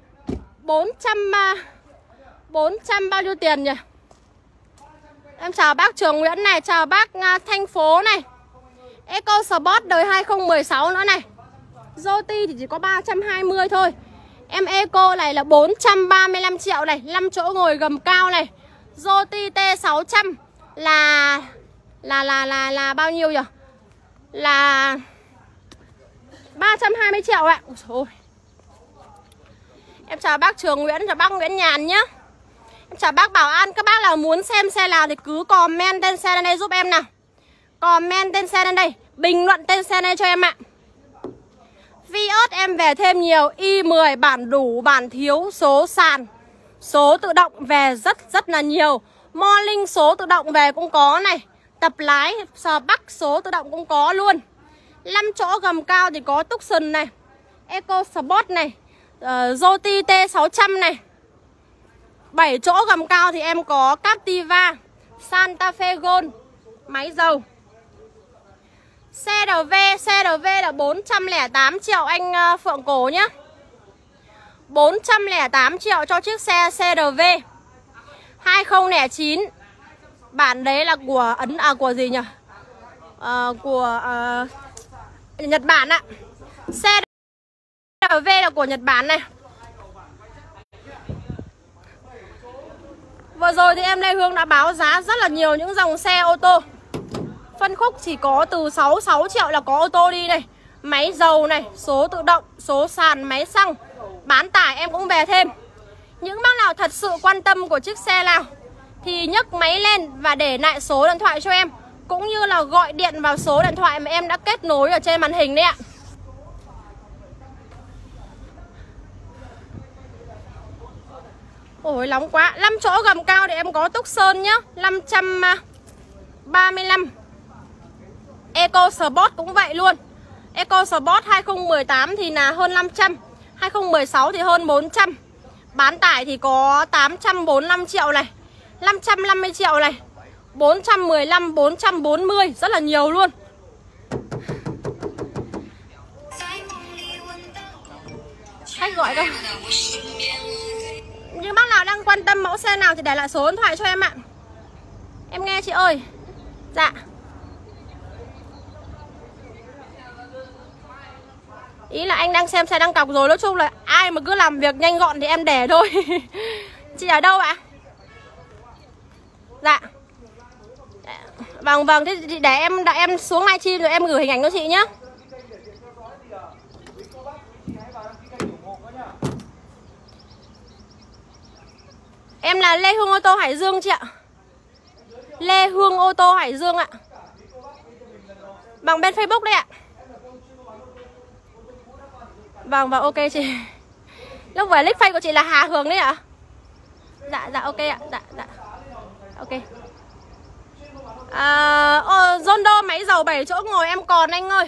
400 bao nhiêu tiền nhỉ? Em chào bác Trường Nguyễn này, chào bác Thành Phố này. EcoSport đời 2016 nữa này. Yoti thì chỉ có 320 thôi. Em Eco này là 435 triệu này, 5 chỗ ngồi gầm cao này. Yoti T600 là bao nhiêu nhỉ? Là 320 triệu ạ. Ôi. Em chào bác Trường Nguyễn, chào bác Nguyễn Nhàn nhé. Em chào bác Bảo An. Các bác nào muốn xem xe nào thì cứ comment tên xe lên đây giúp em nào. Comment tên xe lên đây, bình luận tên xe này cho em ạ. Vios em về thêm nhiều. Y10 bản đủ, bản thiếu, số sàn, số tự động về rất là nhiều. Morning số tự động về cũng có này. Tập lái sờ bắc số tự động cũng có luôn. 5 chỗ gầm cao thì có Tucson này, EcoSport này, Yoti T600 này. 7 chỗ gầm cao thì em có Captiva, Santa Fe Gold máy dầu. CRV là 408 triệu anh Phượng Cổ nhá. 408 triệu cho chiếc xe CRV 2009. Bản đấy là của của gì nhỉ? Của Nhật Bản ạ. CRV là của Nhật Bản này. Vừa rồi thì em Lê Hương đã báo giá rất là nhiều những dòng xe ô tô. Phân khúc chỉ có từ 66 triệu là có ô tô đi này. Máy dầu này, số tự động, số sàn, máy xăng. Bán tải em cũng về thêm. Những bác nào thật sự quan tâm của chiếc xe nào thì nhấc máy lên và để lại số điện thoại cho em, cũng như là gọi điện vào số điện thoại mà em đã kết nối ở trên màn hình đấy ạ. Ôi nóng quá. 5 chỗ gầm cao thì em có Tucson nhá, 535. Eco Sport cũng vậy luôn. Eco Sport 2018 thì là hơn 500, 2016 thì hơn 400. Bán tải thì có 845 triệu này, 550 triệu này, 415, 440, rất là nhiều luôn. Khách gọi đâu. Nhưng bác nào đang quan tâm mẫu xe nào thì để lại số điện thoại cho em ạ. Em nghe chị ơi. Dạ. Ý là anh đang xem xe đăng cọc rồi. Nói chung là ai mà cứ làm việc nhanh gọn thì em để thôi. Chị ở đâu ạ? Dạ. Vâng, thế để em xuống livestream rồi em gửi hình ảnh cho chị nhé. Em là Lê Hương ô tô Hải Dương chị ạ. Lê Hương ô tô Hải Dương ạ. Bằng bên Facebook đấy ạ. Vâng, ok chị. Lúc vừa nick face của chị là Hà Hường đấy ạ. Dạ, ok ạ. Dạ. Ok. Zondo máy dầu 7 chỗ ngồi em còn anh ơi.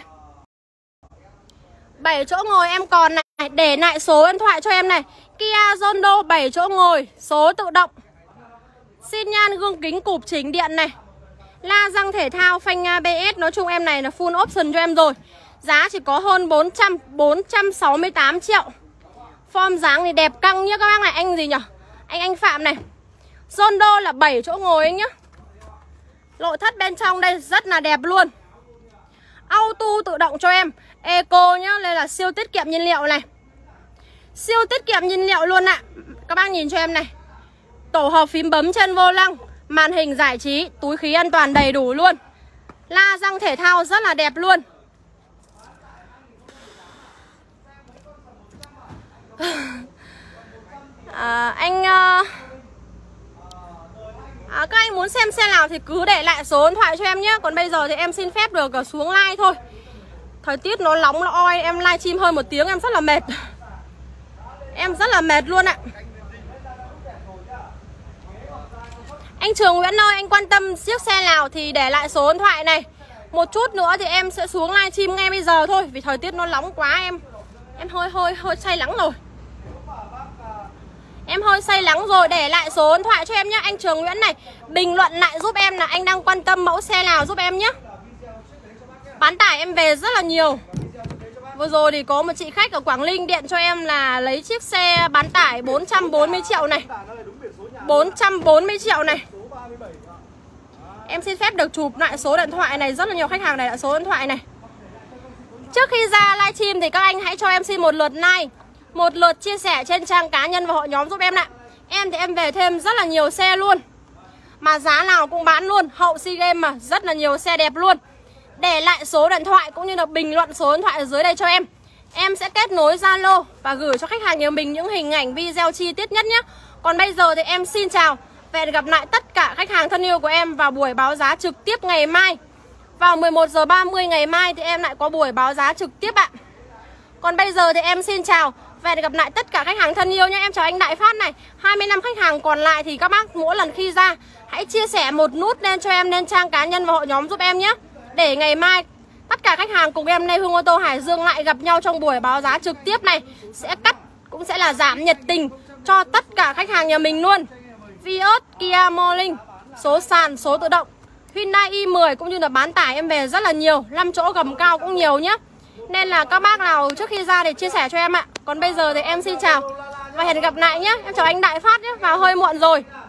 7 chỗ ngồi em còn này. Để lại số điện thoại cho em này. Kia Zondo 7 chỗ ngồi, số tự động, xin nhan gương kính cụp chỉnh điện này, la răng thể thao, phanh ABS. Nói chung em này là full option cho em rồi. Giá chỉ có hơn 468 triệu. Form dáng thì đẹp căng nhá các bác này. Anh gì nhỉ? Anh Phạm này. Zondo là 7 chỗ ngồi anh nhá. Nội thất bên trong đây rất là đẹp luôn. Auto tự động cho em. Eco nhá, đây là siêu tiết kiệm nhiên liệu này. Siêu tiết kiệm nhiên liệu luôn ạ. Các bác nhìn cho em này. Tổ hợp phím bấm trên vô lăng, màn hình giải trí, túi khí an toàn đầy đủ luôn. La răng thể thao rất là đẹp luôn. Các anh muốn xem xe nào thì cứ để lại số điện thoại cho em nhé. Còn bây giờ thì em xin phép được xuống live thôi. Thời tiết nó nóng nó oi. Em live stream hơn 1 tiếng em rất là mệt. Em rất là mệt luôn ạ. Anh Trường Nguyễn ơi, anh quan tâm chiếc xe nào thì để lại số điện thoại này. Một chút nữa thì em sẽ xuống live stream ngay bây giờ thôi. Vì thời tiết nó nóng quá em hơi say nắng rồi. Em hơi say nắng rồi. Để lại số điện thoại cho em nhé. Anh Trường Nguyễn này, bình luận lại giúp em là anh đang quan tâm mẫu xe nào giúp em nhé. Bán tải em về rất là nhiều. Vừa rồi thì có một chị khách ở Quảng Ninh điện cho em là lấy chiếc xe bán tải 440 triệu này. 440 triệu này. Em xin phép được chụp lại số điện thoại này. Rất là nhiều khách hàng này lại số điện thoại này. Trước khi ra livestream thì các anh hãy cho em xin một lượt like, một lượt chia sẻ trên trang cá nhân và hội nhóm giúp em ạ. Em thì em về thêm rất là nhiều xe luôn. Mà giá nào cũng bán luôn. Hậu SEA Games mà, rất là nhiều xe đẹp luôn. Để lại số điện thoại cũng như là bình luận số điện thoại ở dưới đây cho em. Em sẽ kết nối Zalo và gửi cho khách hàng nhà mình những hình ảnh video chi tiết nhất nhé. Còn bây giờ thì em xin chào. Và hẹn gặp lại tất cả khách hàng thân yêu của em vào buổi báo giá trực tiếp ngày mai. Vào 11h30 ngày mai thì em lại có buổi báo giá trực tiếp ạ. Còn bây giờ thì em xin chào. Và hẹn gặp lại tất cả khách hàng thân yêu nhé. Em chào anh Đại Phát này. 25 khách hàng còn lại thì các bác mỗi lần khi ra hãy chia sẻ một nút lên cho em lên trang cá nhân và hội nhóm giúp em nhé. Để ngày mai tất cả khách hàng cùng em Lê Hương ô tô Hải Dương lại gặp nhau trong buổi báo giá trực tiếp này. Sẽ cắt cũng sẽ là giảm nhiệt tình cho tất cả khách hàng nhà mình luôn. Vios, Kia Morning, số sàn, số tự động, Hyundai i10 cũng như là bán tải em về rất là nhiều, 5 chỗ gầm cao cũng nhiều nhá. Nên là các bác nào trước khi ra để chia sẻ cho em ạ. Còn bây giờ thì em xin chào và hẹn gặp lại nhé. Em chào anh Đại Phát nhé, vào hơi muộn rồi.